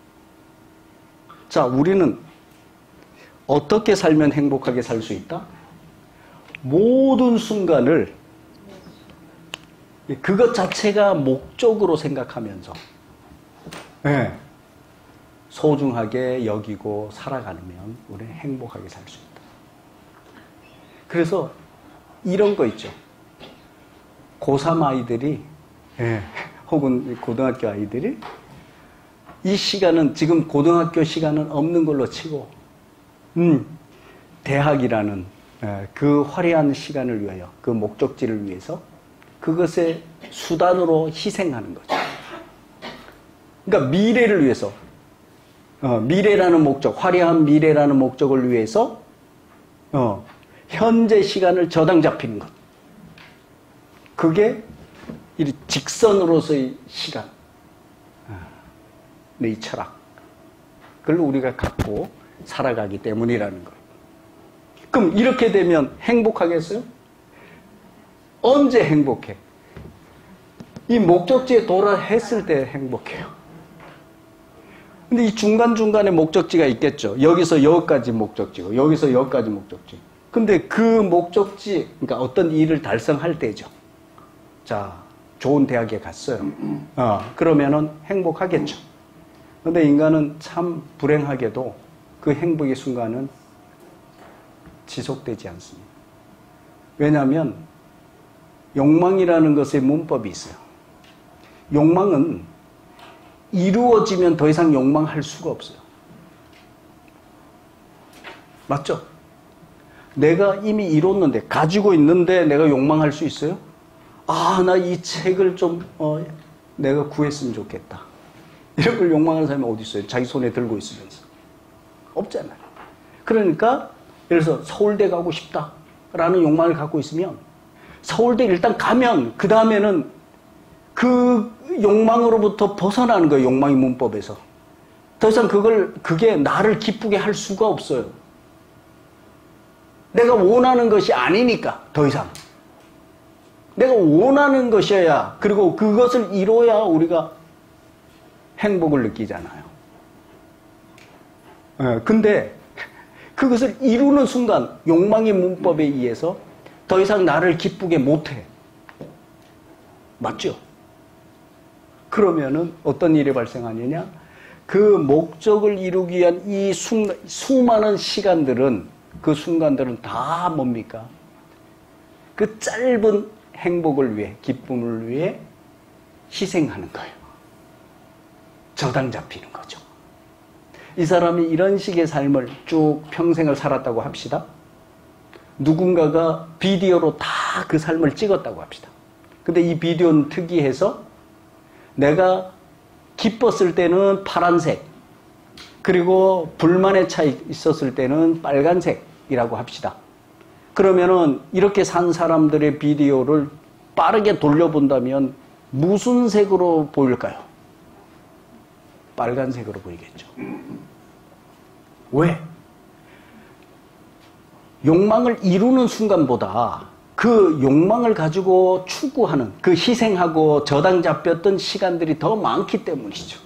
자, 우리는 어떻게 살면 행복하게 살 수 있다? 모든 순간을 그것 자체가 목적으로 생각하면서 소중하게 여기고 살아가면 우리는 행복하게 살 수 있다. 그래서 이런 거 있죠. 고3 아이들이 혹은 고등학교 아이들이 이 시간은 지금 고등학교 시간은 없는 걸로 치고 대학이라는 그 화려한 시간을 위하여 그 목적지를 위해서 그것의 수단으로 희생하는 거죠. 그러니까 미래를 위해서 미래라는 목적, 화려한 미래라는 목적을 위해서 현재 시간을 저당 잡히는 것. 그게 이 직선으로서의 시간, 이 철학. 그걸 우리가 갖고 살아가기 때문이라는 것. 그럼 이렇게 되면 행복하겠어요? 언제 행복해? 이 목적지에 도달했을 때 행복해요. 근데 이 중간중간에 목적지가 있겠죠. 여기서 여기까지 목적지고, 여기서 여기까지 목적지. 근데 그 목적지, 그러니까 어떤 일을 달성할 때죠. 자, 좋은 대학에 갔어요. 그러면은 행복하겠죠. 근데 인간은 참 불행하게도 그 행복의 순간은 지속되지 않습니다. 왜냐하면 욕망이라는 것의 문법이 있어요. 욕망은 이루어지면 더 이상 욕망할 수가 없어요. 맞죠? 내가 이미 이뤘는데, 가지고 있는데 내가 욕망할 수 있어요? 아, 나 이 책을 좀 내가 구했으면 좋겠다. 이런 걸 욕망하는 사람이 어디 있어요? 자기 손에 들고 있으면서. 없잖아요. 그러니까 예를 들어서 서울대 가고 싶다라는 욕망을 갖고 있으면 서울대 일단 가면 그 다음에는 그 욕망으로부터 벗어나는 거예요. 욕망의 문법에서. 더 이상 그게 나를 기쁘게 할 수가 없어요. 내가 원하는 것이 아니니까 더 이상. 내가 원하는 것이어야, 그리고 그것을 이뤄야 우리가 행복을 느끼잖아요. 근데 그것을 이루는 순간 욕망의 문법에 의해서 더 이상 나를 기쁘게 못해. 맞죠? 그러면은 어떤 일이 발생하느냐? 그 목적을 이루기 위한 이 수많은 시간들은, 그 순간들은 다 뭡니까? 그 짧은 행복을 위해, 기쁨을 위해 희생하는 거예요. 저당 잡히는 거죠. 이 사람이 이런 식의 삶을 쭉 평생을 살았다고 합시다. 누군가가 비디오로 다 그 삶을 찍었다고 합시다. 근데 이 비디오는 특이해서 내가 기뻤을 때는 파란색, 그리고 불만에 차 있었을 때는 빨간색이라고 합시다. 그러면은 이렇게 산 사람들의 비디오를 빠르게 돌려본다면 무슨 색으로 보일까요? 빨간색으로 보이겠죠. 왜? 욕망을 이루는 순간보다 그 욕망을 가지고 추구하는, 그 희생하고 저당 잡혔던 시간들이 더 많기 때문이죠.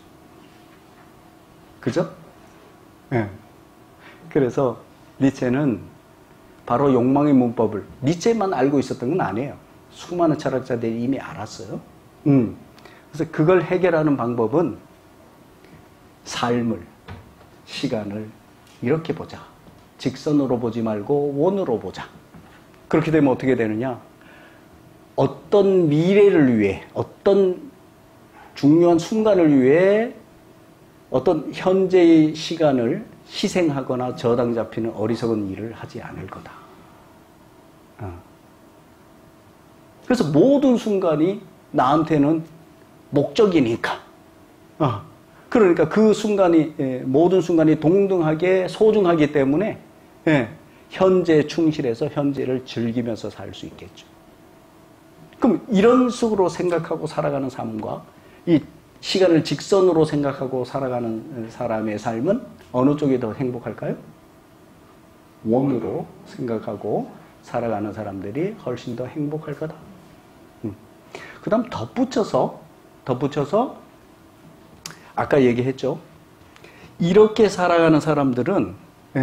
그죠? 네. 그래서 니체는 바로 욕망의 문법을 니체만 알고 있었던 건 아니에요. 수많은 철학자들이 이미 알았어요. 그래서 그걸 해결하는 방법은 삶을, 시간을 이렇게 보자. 직선으로 보지 말고 원으로 보자. 그렇게 되면 어떻게 되느냐? 어떤 미래를 위해, 어떤 중요한 순간을 위해 어떤 현재의 시간을 희생하거나 저당 잡히는 어리석은 일을 하지 않을 거다. 그래서 모든 순간이 나한테는 목적이니까. 그러니까 그 순간이, 모든 순간이 동등하게 소중하기 때문에 현재에 충실해서 현재를 즐기면서 살 수 있겠죠. 그럼 이런 식으로 생각하고 살아가는 삶과 이 시간을 직선으로 생각하고 살아가는 사람의 삶은 어느 쪽이 더 행복할까요? 원으로 생각하고 살아가는 사람들이 훨씬 더 행복할 거다. 그 다음 덧붙여서 아까 얘기했죠. 이렇게 살아가는 사람들은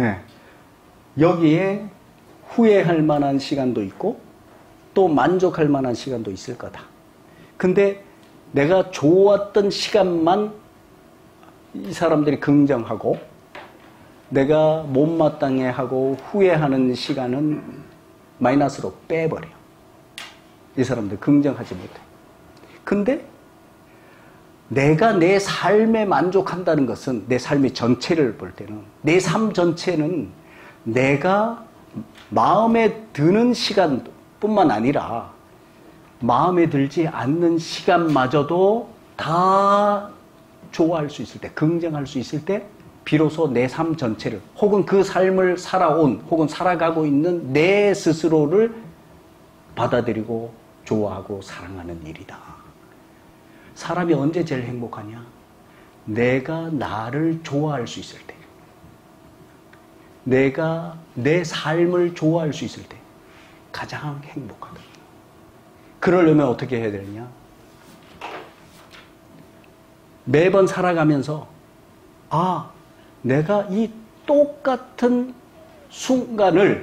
여기에 후회할 만한 시간도 있고 또 만족할 만한 시간도 있을 거다. 근데 내가 좋았던 시간만 이 사람들이 긍정하고 내가 못마땅해 하고 후회하는 시간은 마이너스로 빼버려. 이 사람들 긍정하지 못해. 근데 내가 내 삶에 만족한다는 것은 내 삶의 전체를 볼 때는 내 삶 전체는 내가 마음에 드는 시간뿐만 아니라 마음에 들지 않는 시간마저도 다 좋아할 수 있을 때, 긍정할 수 있을 때 비로소 내 삶 전체를 혹은 그 삶을 살아온 혹은 살아가고 있는 내 스스로를 받아들이고 좋아하고 사랑하는 일이다. 사람이 언제 제일 행복하냐? 내가 나를 좋아할 수 있을 때. 내가 내 삶을 좋아할 수 있을 때 가장 행복하다. 그러려면 어떻게 해야 되느냐? 매번 살아가면서 내가 이 똑같은 순간을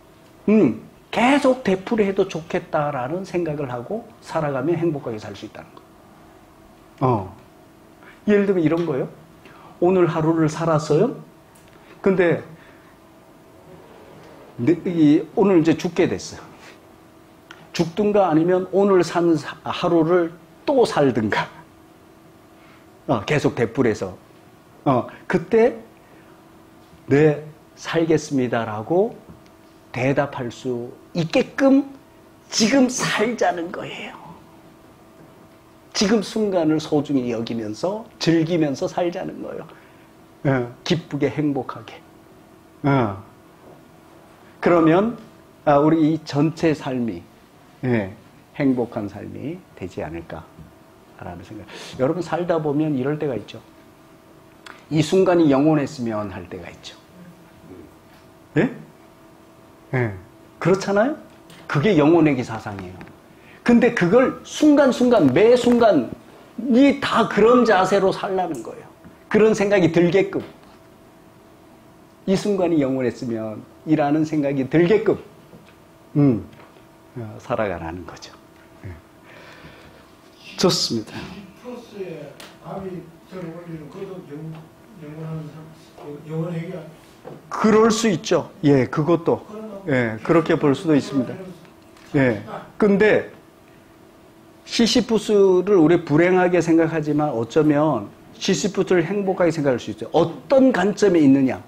계속 되풀이해도 좋겠다라는 생각을 하고 살아가면 행복하게 살 수 있다는 거. 예를 들면 이런 거예요. 오늘 하루를 살았어요. 근데 오늘 이제 죽게 됐어요. 죽든가 아니면 오늘 산 하루를 또 살든가. 계속 되풀이해서. 그때 네, 살겠습니다라고 대답할 수 있게끔 지금 살자는 거예요. 지금 순간을 소중히 여기면서 즐기면서 살자는 거예요. 기쁘게 행복하게. 그러면 우리 이 전체 삶이 행복한 삶이 되지 않을까라는 생각. 여러분 살다 보면 이럴 때가 있죠. 이 순간이 영원했으면 할 때가 있죠. 그렇잖아요? 그게 영혼의 기사상이에요. 근데 그걸 순간순간 매 순간이 다 그런 자세로 살라는 거예요. 그런 생각이 들게끔. 이 순간이 영원했으면 이라는 생각이 들게끔 살아가라는 거죠. 좋습니다. 프로스에 답이 저는 그것도 영원한 영원 얘기야. 그럴 수 있죠. 예, 그것도. 예, 그렇게 볼 수도 있습니다. 예. 근데 시시푸스를 우리 불행하게 생각하지만 어쩌면 시시푸스를 행복하게 생각할 수 있어요. 어떤 관점에 있느냐.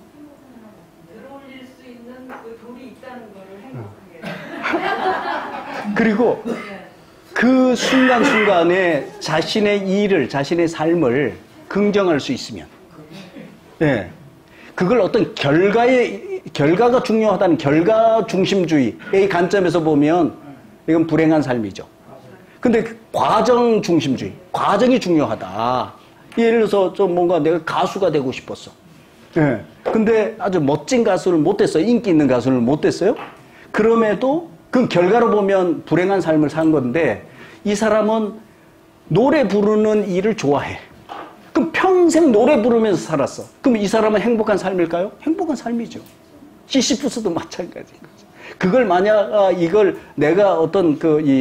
들어올릴 수 있는 그 돌이 있다는 걸 행복하게. 그리고 그 순간순간에 자신의 일을, 자신의 삶을 긍정할 수 있으면, 예. 그걸 어떤 결과가 중요하다는 결과 중심주의의 관점에서 보면 이건 불행한 삶이죠. 근데 과정 중심주의, 과정이 중요하다. 예를 들어서 좀 뭔가 내가 가수가 되고 싶었어. 예. 근데 아주 멋진 가수를 못 됐어요. 인기 있는 가수를 못 됐어요. 그럼에도 그 결과로 보면 불행한 삶을 산 건데 이 사람은 노래 부르는 일을 좋아해. 그럼 평생 노래 부르면서 살았어. 그럼 이 사람은 행복한 삶일까요? 행복한 삶이죠. 시시푸스도 마찬가지인 거죠. 그걸 만약 이걸 내가 어떤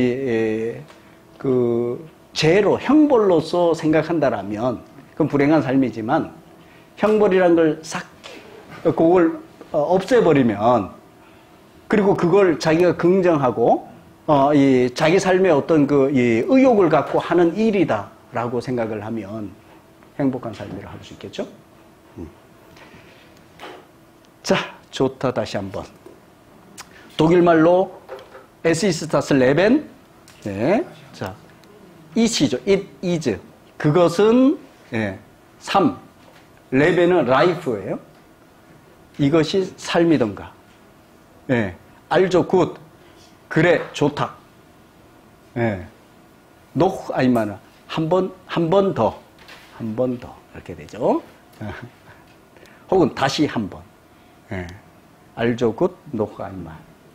죄로 형벌로서 생각한다라면 그건 불행한 삶이지만 형벌이란 걸 싹 그걸 없애버리면 그리고 그걸 자기가 긍정하고 자기 삶의 어떤 의욕을 갖고 하는 일이다라고 생각을 하면 행복한 삶이라 할 수 있겠죠? 자, 좋다. 다시 한번. 독일말로 Es ist das Leben. 네. 자, it이죠. It is. 그것은 삶. 레벤은 life예요. 이것이 삶이던가. 예. 알죠, 굿. 그래, 좋다. 예. noch einmal. 한 번 더. 한 번 더. 이렇게 되죠. 혹은 다시 한 번. 예. 알죠, 굿. noch einmal.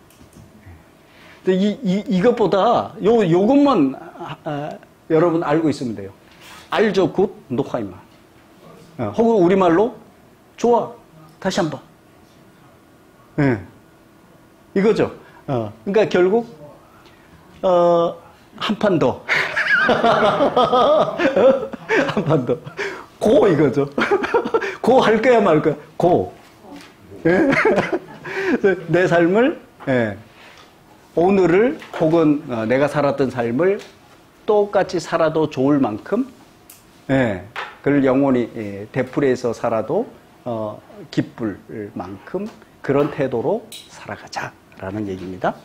근데 이것보다 요것만 여러분 알고 있으면 돼요. 알죠, 굿. noch einmal. 혹은 우리말로 좋아. 다시 한 번. 예. 이거죠. 그러니까 결국 한 판 더. 한 판 더. 고 이거죠. 고 할 거야 말 거야. 고. 예? 내 삶을 오늘을 혹은 내가 살았던 삶을 똑같이 살아도 좋을 만큼 그걸 영원히 되풀이해서 살아도 기쁠 만큼 그런 태도로 살아가자라는 얘기입니다.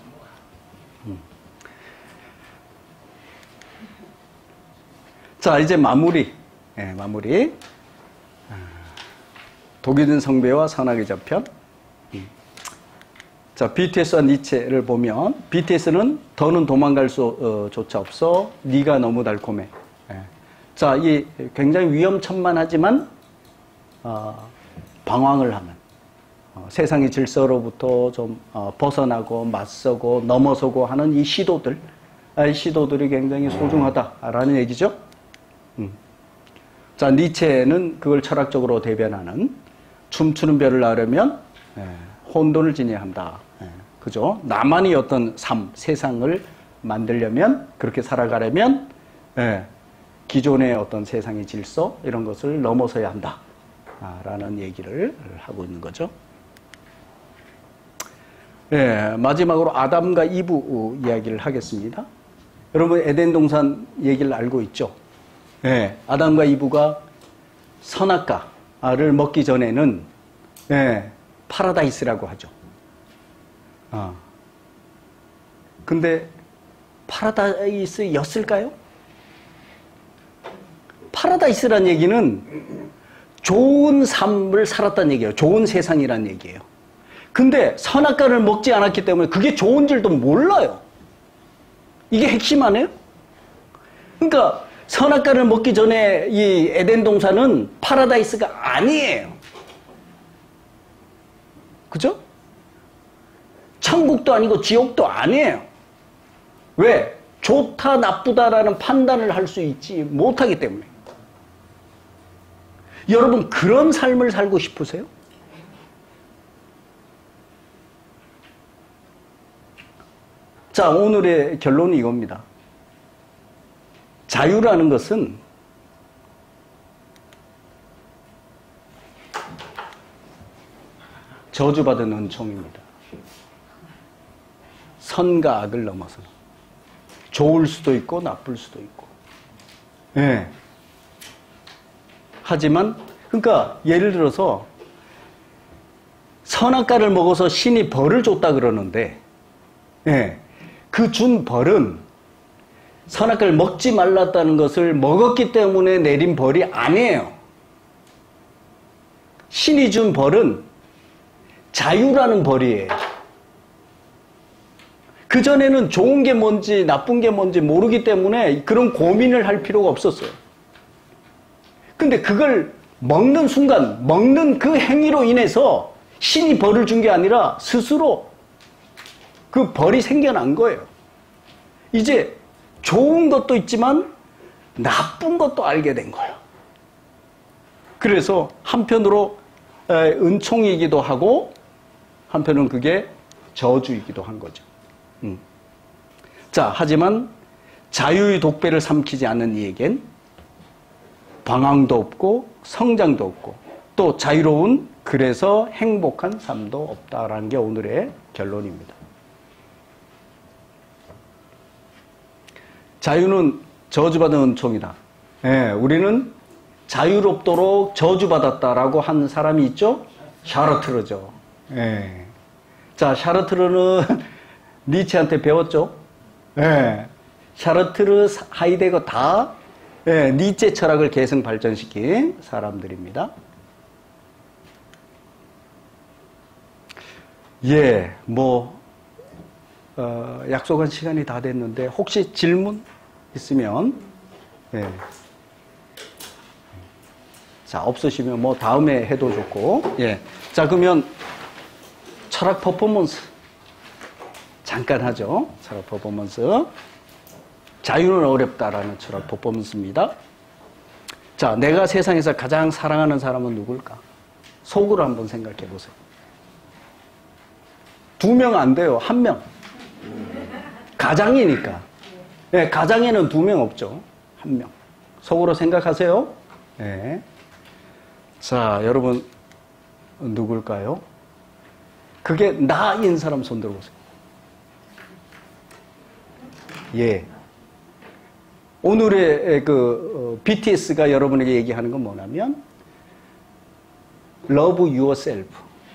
자, 이제 마무리. 마무리. 독일인 성배와 선악의 저편. 자, BTS와 니체를 보면 BTS는 더는 도망갈 수조차 없어. 네가 너무 달콤해. 자, 이 굉장히 위험천만하지만 방황을 하는 세상의 질서로부터 좀 벗어나고 맞서고 넘어서고 하는 이 시도들이 굉장히 소중하다라는 얘기죠. 자, 니체는 그걸 철학적으로 대변하는 춤추는 별을 낳으려면 혼돈을 지녀야 한다. 그죠? 나만의 어떤 삶, 세상을 만들려면 그렇게 살아가려면 기존의 어떤 세상의 질서 이런 것을 넘어서야 한다. 라는 얘기를 하고 있는 거죠. 마지막으로 아담과 이브 이야기를 하겠습니다. 여러분 에덴 동산 얘기를 알고 있죠? 아담과 이브가 선악과를 먹기 전에는 파라다이스라고 하죠. 근데 파라다이스였을까요? 파라다이스란 얘기는 좋은 삶을 살았다는 얘기예요. 좋은 세상이란 얘기예요. 근데 선악과를 먹지 않았기 때문에 그게 좋은 줄도 몰라요. 이게 핵심 아니에요? 그러니까 선악과를 먹기 전에 이 에덴 동산은 파라다이스가 아니에요. 그죠? 천국도 아니고 지옥도 아니에요. 왜? 좋다 나쁘다라는 판단을 할 수 있지 못하기 때문에. 여러분 그런 삶을 살고 싶으세요? 자, 오늘의 결론이 이겁니다. 자유라는 것은 저주받은 은총입니다. 선과 악을 넘어서 좋을 수도 있고 나쁠 수도 있고. 예. 하지만 그러니까 예를 들어서 선악과를 먹어서 신이 벌을 줬다 그러는데, 예, 그 준 벌은 선악과를 먹지 말랐다는 것을 먹었기 때문에 내린 벌이 아니에요. 신이 준 벌은 자유라는 벌이에요. 그전에는 좋은 게 뭔지 나쁜 게 뭔지 모르기 때문에 그런 고민을 할 필요가 없었어요. 근데 그걸 먹는 순간, 먹는 그 행위로 인해서 신이 벌을 준 게 아니라 스스로 그 벌이 생겨난 거예요. 이제 좋은 것도 있지만 나쁜 것도 알게 된 거예요. 그래서 한편으로 은총이기도 하고 한편은 그게 저주이기도 한 거죠. 자, 하지만 자유의 독배를 삼키지 않는 이에겐 방황도 없고 성장도 없고 또 자유로운 그래서 행복한 삶도 없다라는 게 오늘의 결론입니다. 자유는 저주받은 은총이다. 예, 우리는 자유롭도록 저주받았다라고 한 사람이 있죠? 샤르트르죠. 예. 자, 샤르트르는 니체한테 배웠죠? 예. 샤르트르, 하이데거 다 예, 니체 철학을 계승 발전시킨 사람들입니다. 예, 약속한 시간이 다 됐는데 혹시 질문 있으면 예. 자, 없으시면 다음에 해도 좋고. 예. 자, 그러면 철학 퍼포먼스 잠깐 하죠. 철학 퍼포먼스. 자유는 어렵다라는 철학 퍼포먼스입니다. 자, 내가 세상에서 가장 사랑하는 사람은 누굴까? 속으로 한번 생각해 보세요. 2명 안 돼요. 1명. 가장이니까. 네, 가장에는 2명 없죠. 1명. 속으로 생각하세요. 네. 자, 여러분 누굴까요? 그게 나인 사람 손 들어보세요. 예. 오늘의 BTS가 여러분에게 얘기하는 건 뭐냐면 Love yourself.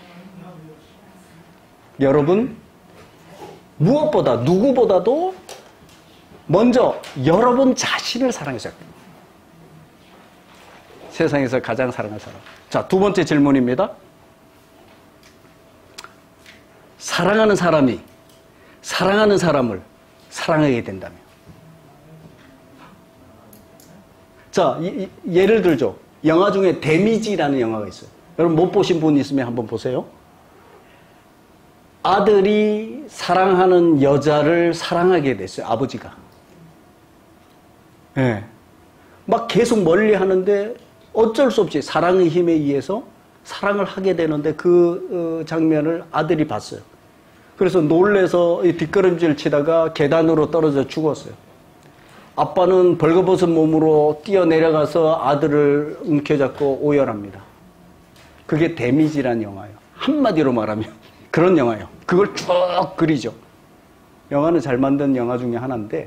여러분 무엇보다 누구보다도 먼저 여러분 자신을 사랑하셔야 돼요. 세상에서 가장 사랑할 사람. 자, 2번째 질문입니다. 사랑하는 사람이 사랑하는 사람을 사랑하게 된다면. 자, 예를 들죠. 영화 중에 데미지라는 영화가 있어요. 여러분 못 보신 분 있으면 한번 보세요. 아들이 사랑하는 여자를 사랑하게 됐어요. 아버지가. 예. 막 계속 멀리 하는데 어쩔 수 없이 사랑의 힘에 의해서 사랑을 하게 되는데 그 장면을 아들이 봤어요. 그래서 놀래서 뒷걸음질 치다가 계단으로 떨어져 죽었어요. 아빠는 벌거벗은 몸으로 뛰어내려가서 아들을 움켜잡고 오열합니다. 그게 데미지란 영화예요. 한마디로 말하면 그런 영화예요. 그걸 쭉 그리죠. 영화는 잘 만든 영화 중에 하나인데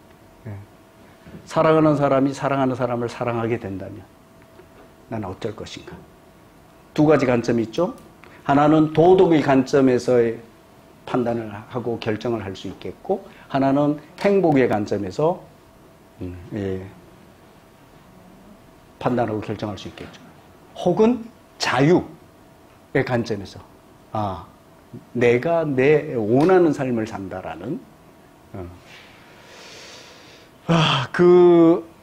사랑하는 사람이 사랑하는 사람을 사랑하게 된다면 나는 어쩔 것인가. 2가지 관점이 있죠. 하나는 도덕의 관점에서의 판단을 하고 결정을 할 수 있겠고 하나는 행복의 관점에서 판단하고 결정할 수 있겠죠. 혹은 자유의 관점에서 내가 내 원하는 삶을 산다라는 그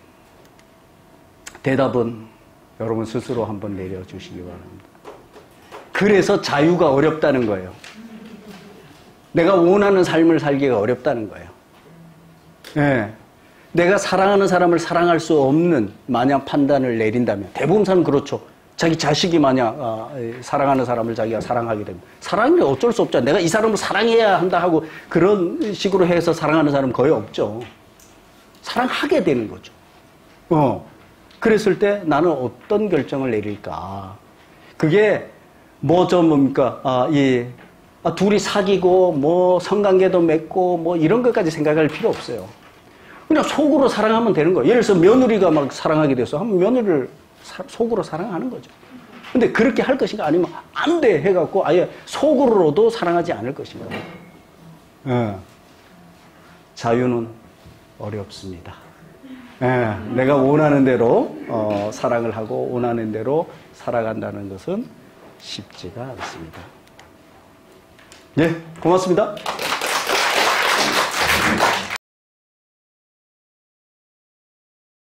대답은 여러분 스스로 한번 내려주시기 바랍니다. 그래서 자유가 어렵다는 거예요. 내가 원하는 삶을 살기가 어렵다는 거예요. 네. 내가 사랑하는 사람을 사랑할 수 없는 만약 판단을 내린다면 대부분 사람은 그렇죠. 자기 자식이 만약 사랑하는 사람을 자기가 사랑하게 되면 사랑이 어쩔 수 없잖아. 내가 이 사람을 사랑해야 한다 하고 그런 식으로 해서 사랑하는 사람은 거의 없죠. 사랑하게 되는 거죠. 그랬을 때 나는 어떤 결정을 내릴까? 그게 뭡니까? 둘이 사귀고, 뭐, 성관계도 맺고, 뭐, 이런 것까지 생각할 필요 없어요. 그냥 속으로 사랑하면 되는 거예요. 예를 들어서 며느리가 막 사랑하게 돼서 하면 며느리를 속으로 사랑하는 거죠. 근데 그렇게 할 것인가? 아니면 안 돼! 해갖고 아예 속으로도 사랑하지 않을 것인가? 자유는 어렵습니다. 내가 원하는 대로 사랑을 하고 원하는 대로 살아간다는 것은 쉽지가 않습니다. 예, 고맙습니다.